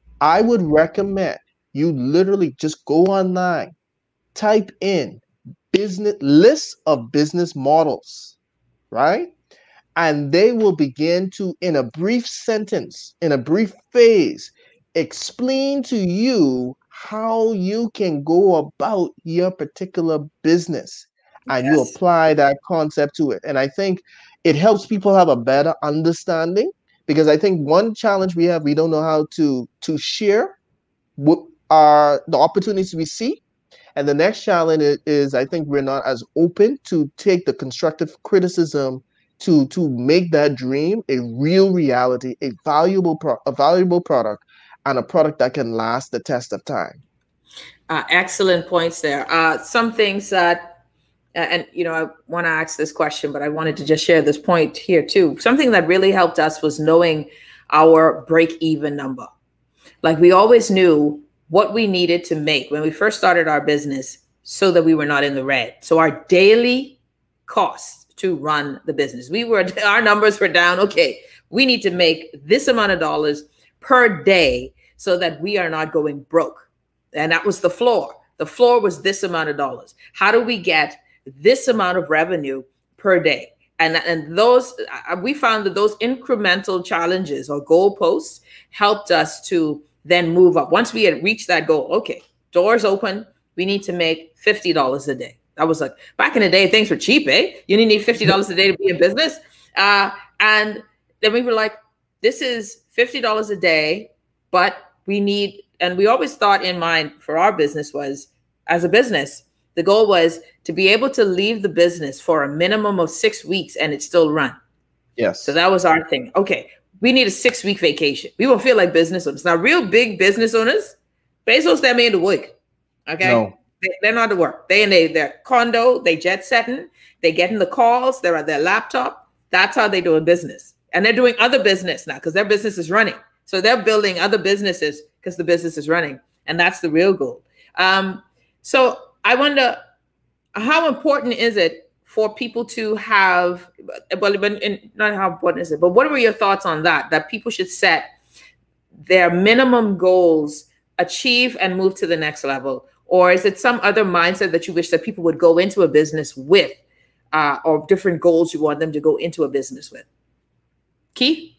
I would recommend you literally just go online, type in business lists of business models, right? And they will begin to, in a brief sentence, in a brief phase, explain to you how you can go about your particular business, and yes. you apply that concept to it. And I think it helps people have a better understanding, because I think one challenge we have, we don't know how to to share what are the opportunities we see. And the next challenge is, is I think we're not as open to take the constructive criticism to to make that dream a real reality, a valuable pro, a valuable product, and a product that can last the test of time. Uh, excellent points there. Uh, some things that, uh, and you know, I want to ask this question, but I wanted to just share this point here too. Something that really helped us was knowing our break-even number. Like, we always knew what we needed to make when we first started our business so that we were not in the red. So our daily costs to run the business, we were, our numbers were down. Okay, we need to make this amount of dollars per day so that we are not going broke. And that was the floor. The floor was this amount of dollars. How do we get this amount of revenue per day? And, and those, uh, we found that those incremental challenges or goalposts helped us to then move up. Once we had reached that goal, okay, doors open, we need to make fifty dollars a day. That was like, back in the day, things were cheap, eh? You didn't need fifty dollars a day to be in business. Uh, and then we were like, this is fifty dollars a day, but we need, and we always thought in mind for our business was, as a business, the goal was to be able to leave the business for a minimum of six weeks and it still run. Yes. So that was our thing. Okay, we need a six week vacation. We won't feel like business owners. Now, real big business owners, Bezos, they're made to work. Okay. No. They, they're not to work. They in they, their condo, they jet setting, they getting the calls, they're at their laptop. That's how they doing business. And they're doing other business now because their business is running. So they're building other businesses because the business is running. And that's the real goal. Um, so I wonder, how important is it for people to have, well, not how important is it, but what were your thoughts on that, that people should set their minimum goals, achieve and move to the next level? Or is it some other mindset that you wish that people would go into a business with, uh, or different goals you want them to go into a business with? Keith?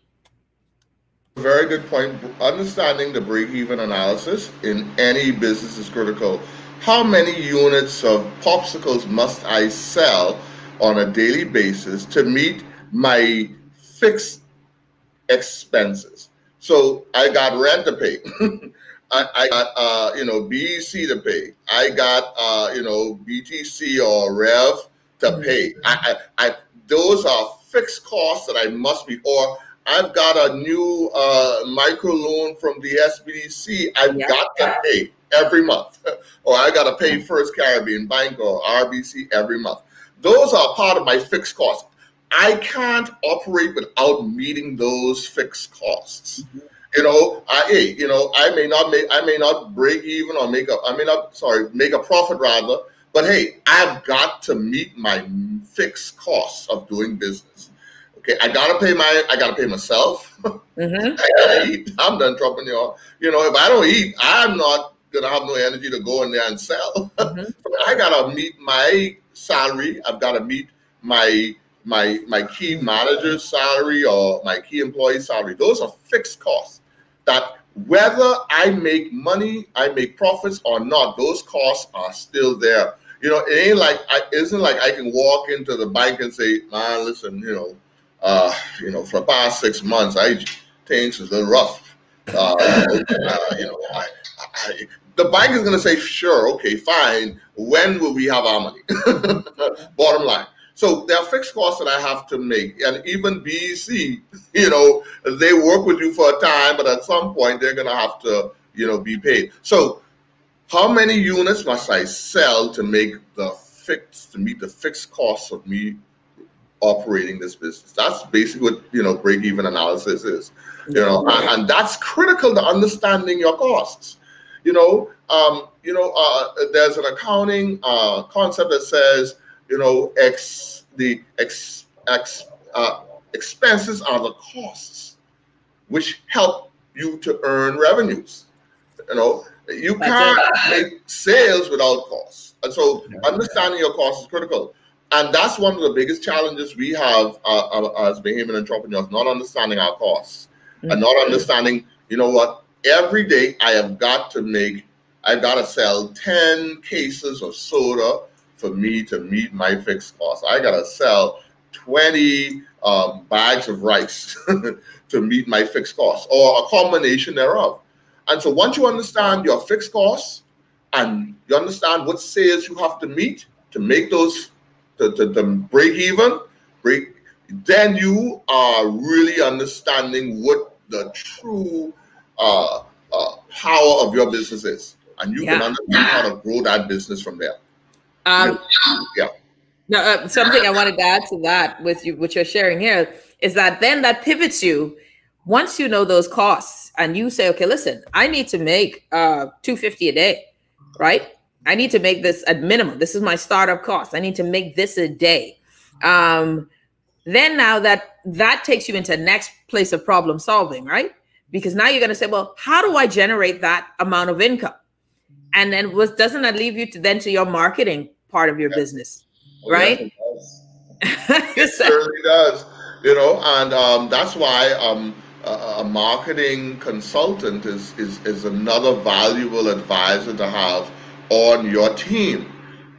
Very good point. Understanding the break-even analysis in any business is critical. How many units of popsicles must I sell on a daily basis to meet my fixed expenses? So I got rent to pay. I, I got, uh, you know, B E C to pay. I got, uh, you know, B T C or Rev to pay. I, I, I, those are fixed costs that I must meet. Or I've got a new uh, micro loan from the S B D C. I've yeah. got to pay every month. Or I got to pay First Caribbean Bank or R B C every month. Those are part of my fixed costs. I can't operate without meeting those fixed costs. Mm-hmm. You know, I, hey, you know, I may not make, I may not break even or make a, I may not, sorry, make a profit rather, but hey, I've got to meet my fixed costs of doing business. Okay, I gotta pay my, I gotta pay myself. Mm-hmm. I gotta eat. I'm done dropping y'all. You know, if I don't eat, I'm not gonna have no energy to go in there and sell. Mm-hmm. I gotta meet my salary. I've got to meet my my my key manager's salary or my key employee salary. Those are fixed costs that whether I make money, I make profits or not, those costs are still there. You know, it ain't like I it isn't like I can walk into the bank and say, man, listen, you know, uh, you know, for the past six months, I things is a little rough. Uh, uh, you know, I, I, the bank is going to say, sure, okay, fine. When will we have our money? Bottom line. So there are fixed costs that I have to make. And even B E C, you know, they work with you for a time, but at some point they're going to have to, you know, be paid. So how many units must I sell to make the fix, to meet the fixed costs of me operating this business? That's basically what, you know, break-even analysis is, you know, and, and that's critical to understanding your costs. You know, um, you know, uh, there's an accounting uh, concept that says, you know, ex the ex, ex uh, expenses are the costs which help you to earn revenues. You know, you can't make sales without costs, and so understanding your costs is critical. And that's one of the biggest challenges we have uh, as Bahamian entrepreneurs: not understanding our costs mm-hmm. and not understanding. You know what? Every day I have got to make. I've got to sell ten cases of soda for me to meet my fixed costs. I gotta sell twenty um, bags of rice to meet my fixed costs, or a combination thereof. And so once you understand your fixed costs and you understand what sales you have to meet to make those, to, to, to break even, break, then you are really understanding what the true uh, uh, power of your business is. And you yeah. can understand how to grow that business from there. Um, yeah. No, uh, something I wanted to add to that with you, what you're sharing here, is that then that pivots you. Once you know those costs and you say, okay, listen, I need to make uh, two hundred fifty dollars a day, right? I need to make this at minimum. This is my startup cost. I need to make this a day. Um, then now that that takes you into the next place of problem solving, right? Because now you're going to say, well, how do I generate that amount of income? And then was doesn't that leave you to then to your marketing part of your yes. business, oh, right? Yes, it, does. It certainly does. You know, and um, that's why um, a, a marketing consultant is, is is another valuable advisor to have on your team.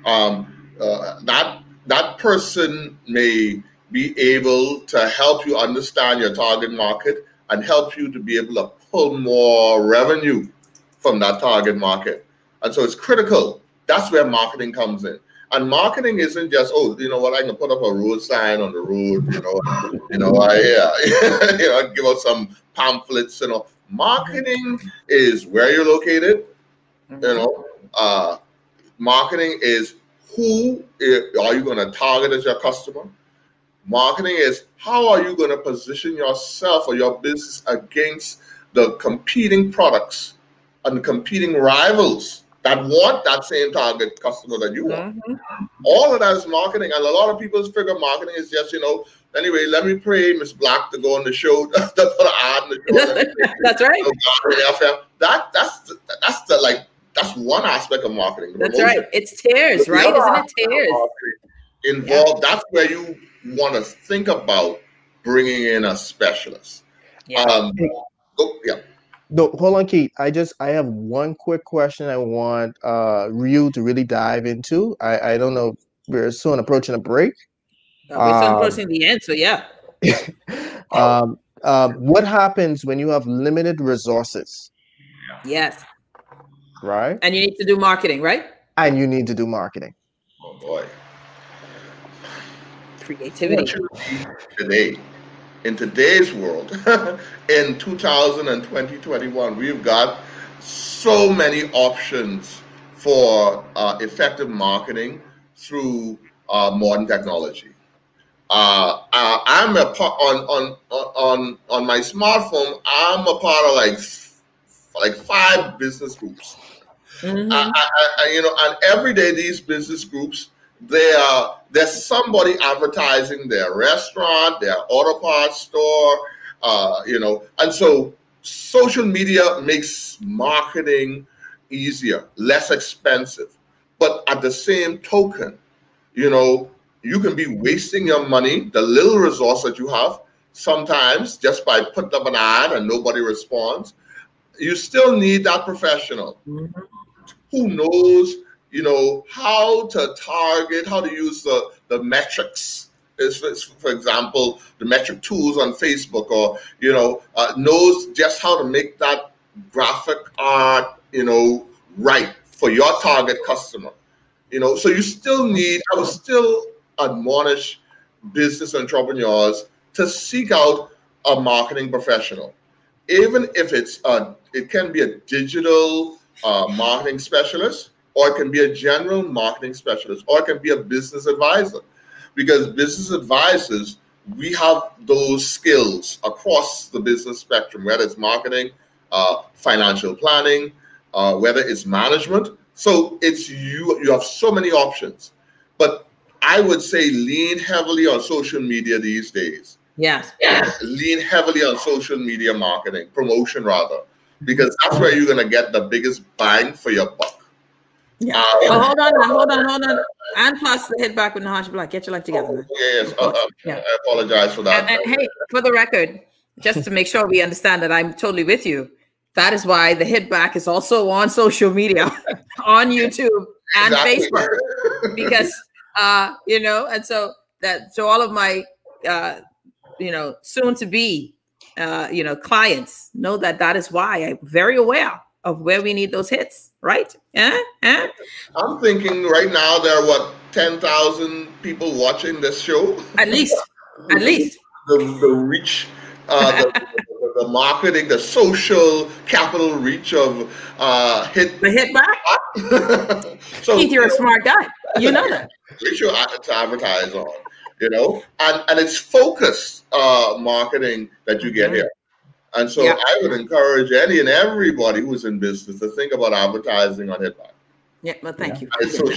Um, uh, that that person may be able to help you understand your target market and help you to be able to pull more revenue from that target market. And so it's critical. That's where marketing comes in. And marketing isn't just, oh, you know what, I can put up a road sign on the road, you know, you know, I yeah, you know, give out some pamphlets, you know. Marketing is where you're located, you know. Uh, marketing is who are you going to target as your customer. Marketing is how are you going to position yourself or your business against the competing products and the competing rivals that want that same target customer that you want. Mm-hmm. All of that is marketing. And a lot of people figure marketing is just, you know, anyway, let me pray Miss Black to go on the show. That's the ad in the show. That's right. That, that's, the, that's the, like, that's one aspect of marketing. That's right. It's tears, right? Isn't it tears? Involved. Yeah. That's where you want to think about bringing in a specialist. Yeah. Um, go, yeah. No, hold on, Keith. I just I have one quick question I want uh Ryu to really dive into. I, I don't know, we're soon approaching a break. Uh, we're soon um, approaching the end, so yeah. um, um, what happens when you have limited resources? Yes. Right. And you need to do marketing, right? And you need to do marketing. Oh boy. Creativity. Today. In today's world, in two thousand twenty, twenty-one, we've got so many options for uh, effective marketing through uh, modern technology. Uh, uh, I'm a part on on on on my smartphone. I'm a part of like like five business groups. Mm-hmm. I, I, I, you know, and every day these business groups. They are, there's somebody advertising their restaurant, their auto parts store, uh, you know, and so social media makes marketing easier, less expensive. But at the same token, you know, you can be wasting your money, the little resource that you have, sometimes just by putting up an ad and nobody responds. You still need that professional mm-hmm. who knows, you know, how to target, how to use the, the metrics. Is, for example, the metric tools on Facebook, or, you know, uh, knows just how to make that graphic art, you know, right for your target customer. You know, so you still need, I would still admonish business entrepreneurs to seek out a marketing professional. Even if it's a, it can be a digital uh, marketing specialist, or it can be a general marketing specialist, or it can be a business advisor. Because business advisors, we have those skills across the business spectrum, whether it's marketing, uh, financial planning, uh, whether it's management. So it's you, you have so many options. But I would say lean heavily on social media these days. Yes. Lean heavily on social media marketing, promotion rather, because that's where you're going to get the biggest bang for your buck. Yeah. Um, well, hold on, hold on, hold on. And plus the hit back with Nahaja Black. Get your life together, man. Yes. Uh, uh, yeah. I apologize for that. And, and hey, for the record, just to make sure we understand that I'm totally with you, that is why the hit back is also on social media, on YouTube and exactly. Facebook, because uh, you know, and so that so all of my uh, you know, soon to be uh, you know, clients know that that is why I'm very aware of where we need those hits, right? Eh? Eh? I'm thinking right now there are what ten thousand people watching this show. At least, at least the the reach, uh, the, the, the marketing, the social capital reach of uh, hit the hit back. So Keith, you're a smart guy. You know that. Reach your to advertise on, you know, and and it's focused uh, marketing that you get mm-hmm. here. And so yeah. I would encourage any and everybody who's in business to think about advertising on HitBack. Yeah, well, thank yeah. you.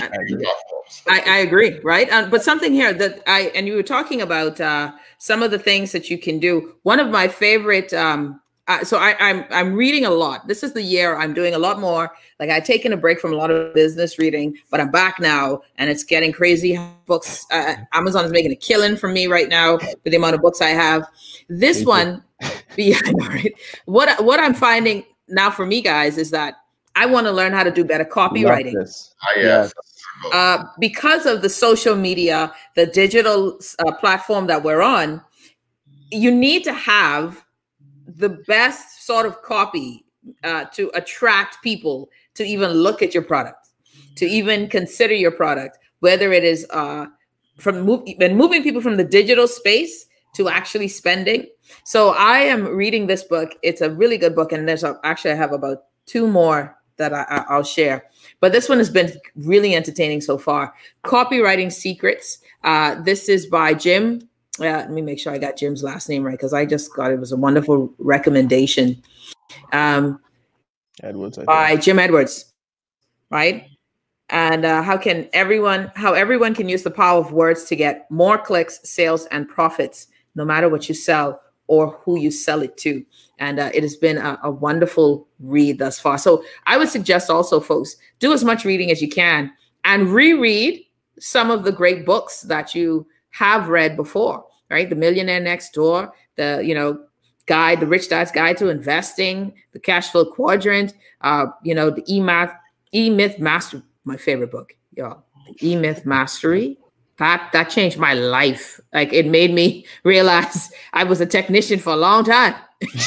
I, I agree, right? Um, but something here that I, and you were talking about uh, some of the things that you can do. One of my favorite, um, uh, so I, I'm I'm reading a lot. This is the year I'm doing a lot more. Like I've taken a break from a lot of business reading, but I'm back now and it's getting crazy. Books, uh, Amazon is making a killing for me right now with the amount of books I have. This Thank one, yeah, right. What what I'm finding now for me, guys, is that I want to learn how to do better copywriting. Ah, yes. Uh, because of the social media, the digital uh, platform that we're on, you need to have the best sort of copy uh, to attract people to even look at your product, to even consider your product, whether it is uh, from move, and moving people from the digital space to actually spending. So I am reading this book. It's a really good book. And there's a, actually, I have about two more that I, I'll share. But this one has been really entertaining so far. Copywriting Secrets. Uh, this is by Jim. Uh, let me make sure I got Jim's last name right, because I just got it. It was a wonderful recommendation. Um, Edwards. I by Jim Edwards, right? And uh, how can everyone, how everyone can use the power of words to get more clicks, sales, and profits, no matter what you sell or who you sell it to. And uh, it has been a, a wonderful read thus far. So I would suggest also, folks, do as much reading as you can and reread some of the great books that you have read before, right? The Millionaire Next Door, the, you know, guide, the Rich Dad's Guide to Investing, the Cash Flow Quadrant, uh, you know, the E-Math, E-Myth Master, my favorite book, y'all, the E-Myth Mastery. That, that changed my life. Like, it made me realize I was a technician for a long time.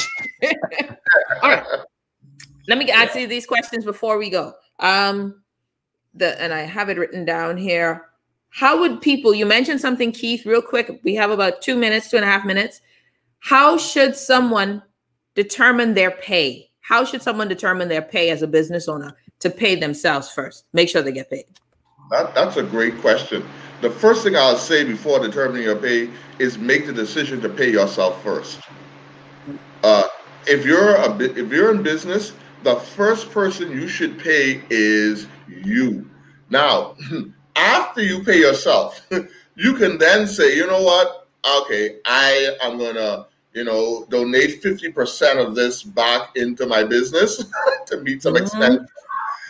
All right. Let me answer these questions before we go. Um, the and I have it written down here. How would people, you mentioned something, Keith, real quick. We have about two minutes, two and a half minutes. How should someone determine their pay? How should someone determine their pay as a business owner to pay themselves first? Make sure they get paid. That, that's a great question. The first thing I'll say before determining your pay is make the decision to pay yourself first. Uh, if you're a if you're in business, the first person you should pay is you. Now, after you pay yourself, you can then say, you know what? Okay, I am gonna, you know, donate fifty percent of this back into my business to meet some mm-hmm. expense.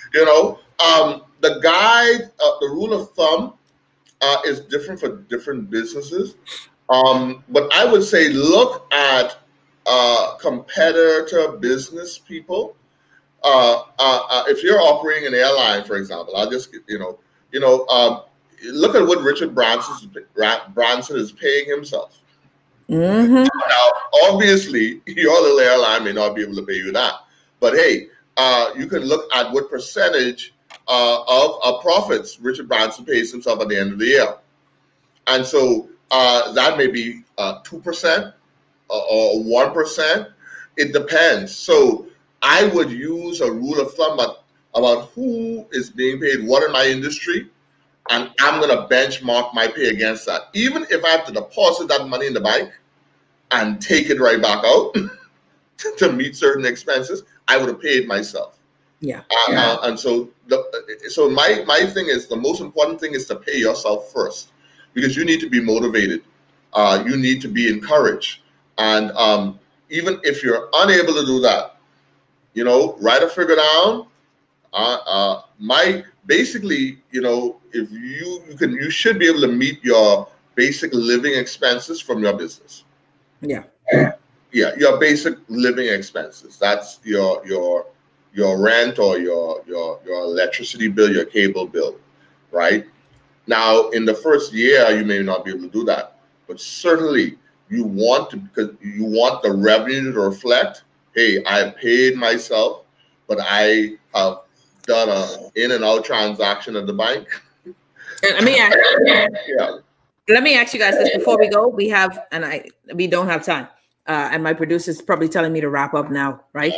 You know, um, the guide, uh, the rule of thumb uh, is different for different businesses. Um, but I would say look at uh, competitor business people. Uh, uh, uh, if you're operating an airline, for example, I'll just, you know, you know, um, look at what Richard Branson, Branson is paying himself. Mm-hmm. Now, obviously, your little airline may not be able to pay you that. But hey, uh, you can look at what percentage uh, of uh, profits Richard Branson pays himself at the end of the year. And so uh, that may be uh, two percent or one percent. It depends. So I would use a rule of thumb about, about who is being paid what in my industry, and I'm going to benchmark my pay against that. Even if I have to deposit that money in the bank and take it right back out to meet certain expenses, I would have paid myself. Yeah. Uh, yeah. Uh, and so, the, so my my thing is, the most important thing is to pay yourself first, because you need to be motivated. Uh, you need to be encouraged, and um, even if you're unable to do that, you know, write a figure down. Uh, uh, my basically, you know, if you you can, you should be able to meet your basic living expenses from your business. Yeah. Yeah, your basic living expenses. That's your your your rent or your your your electricity bill, your cable bill, right? Now, in the first year, you may not be able to do that, but certainly you want to, because you want the revenue to reflect, hey, I paid myself, but I have done a in and out transaction at the bank. Let me ask, yeah. Let me ask you guys this before we go. We have, and I we don't have time. Uh, and my producer's probably telling me to wrap up now, right?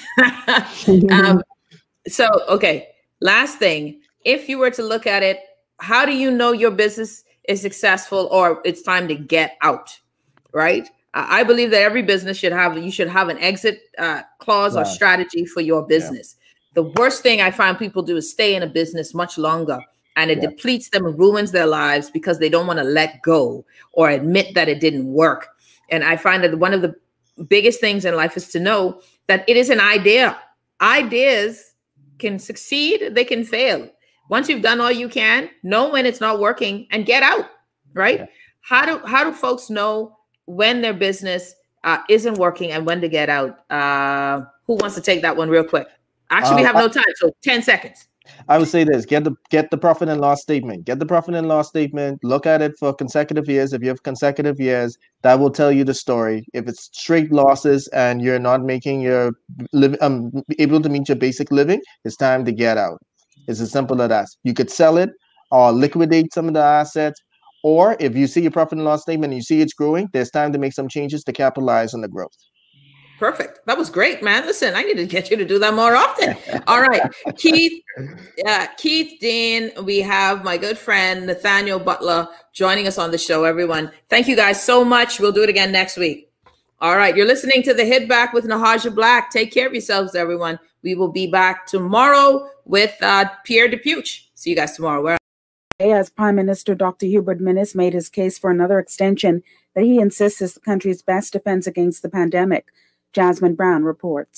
um, so, okay, last thing. If you were to look at it, how do you know your business is successful or it's time to get out, right? Uh, I believe that every business should have, you should have an exit uh, clause Right. or strategy for your business. Yeah. The worst thing I find people do is stay in a business much longer, and it yeah. depletes them and ruins their lives because they don't want to let go or admit that it didn't work. And I find that one of the biggest things in life is to know that it is an idea. Ideas can succeed, they can fail. Once you've done all you can, know when it's not working and get out, right? Yeah. How do how do folks know when their business uh, isn't working and when to get out? Uh, who wants to take that one real quick? Actually, we have no time, so ten seconds. I would say this: get the get the profit and loss statement. Get the profit and loss statement. Look at it for consecutive years. If you have consecutive years, that will tell you the story. If it's straight losses and you're not making your live, um able to meet your basic living, it's time to get out. It's as simple as that. You could sell it or liquidate some of the assets, or if you see your profit and loss statement and you see it's growing, there's time to make some changes to capitalize on the growth. Perfect. That was great, man. Listen, I need to get you to do that more often. All right. Keith, uh, Keith Dean, we have my good friend, Nathaniel Butler, joining us on the show, everyone. Thank you guys so much. We'll do it again next week. All right. You're listening to The Hit Back with Nahaja Black. Take care of yourselves, everyone. We will be back tomorrow with uh, Pierre Depuch. See you guys tomorrow. We're As Prime Minister Doctor Hubert Minnis made his case for another extension that he insists is the country's best defense against the pandemic. Jasmine Brown reports.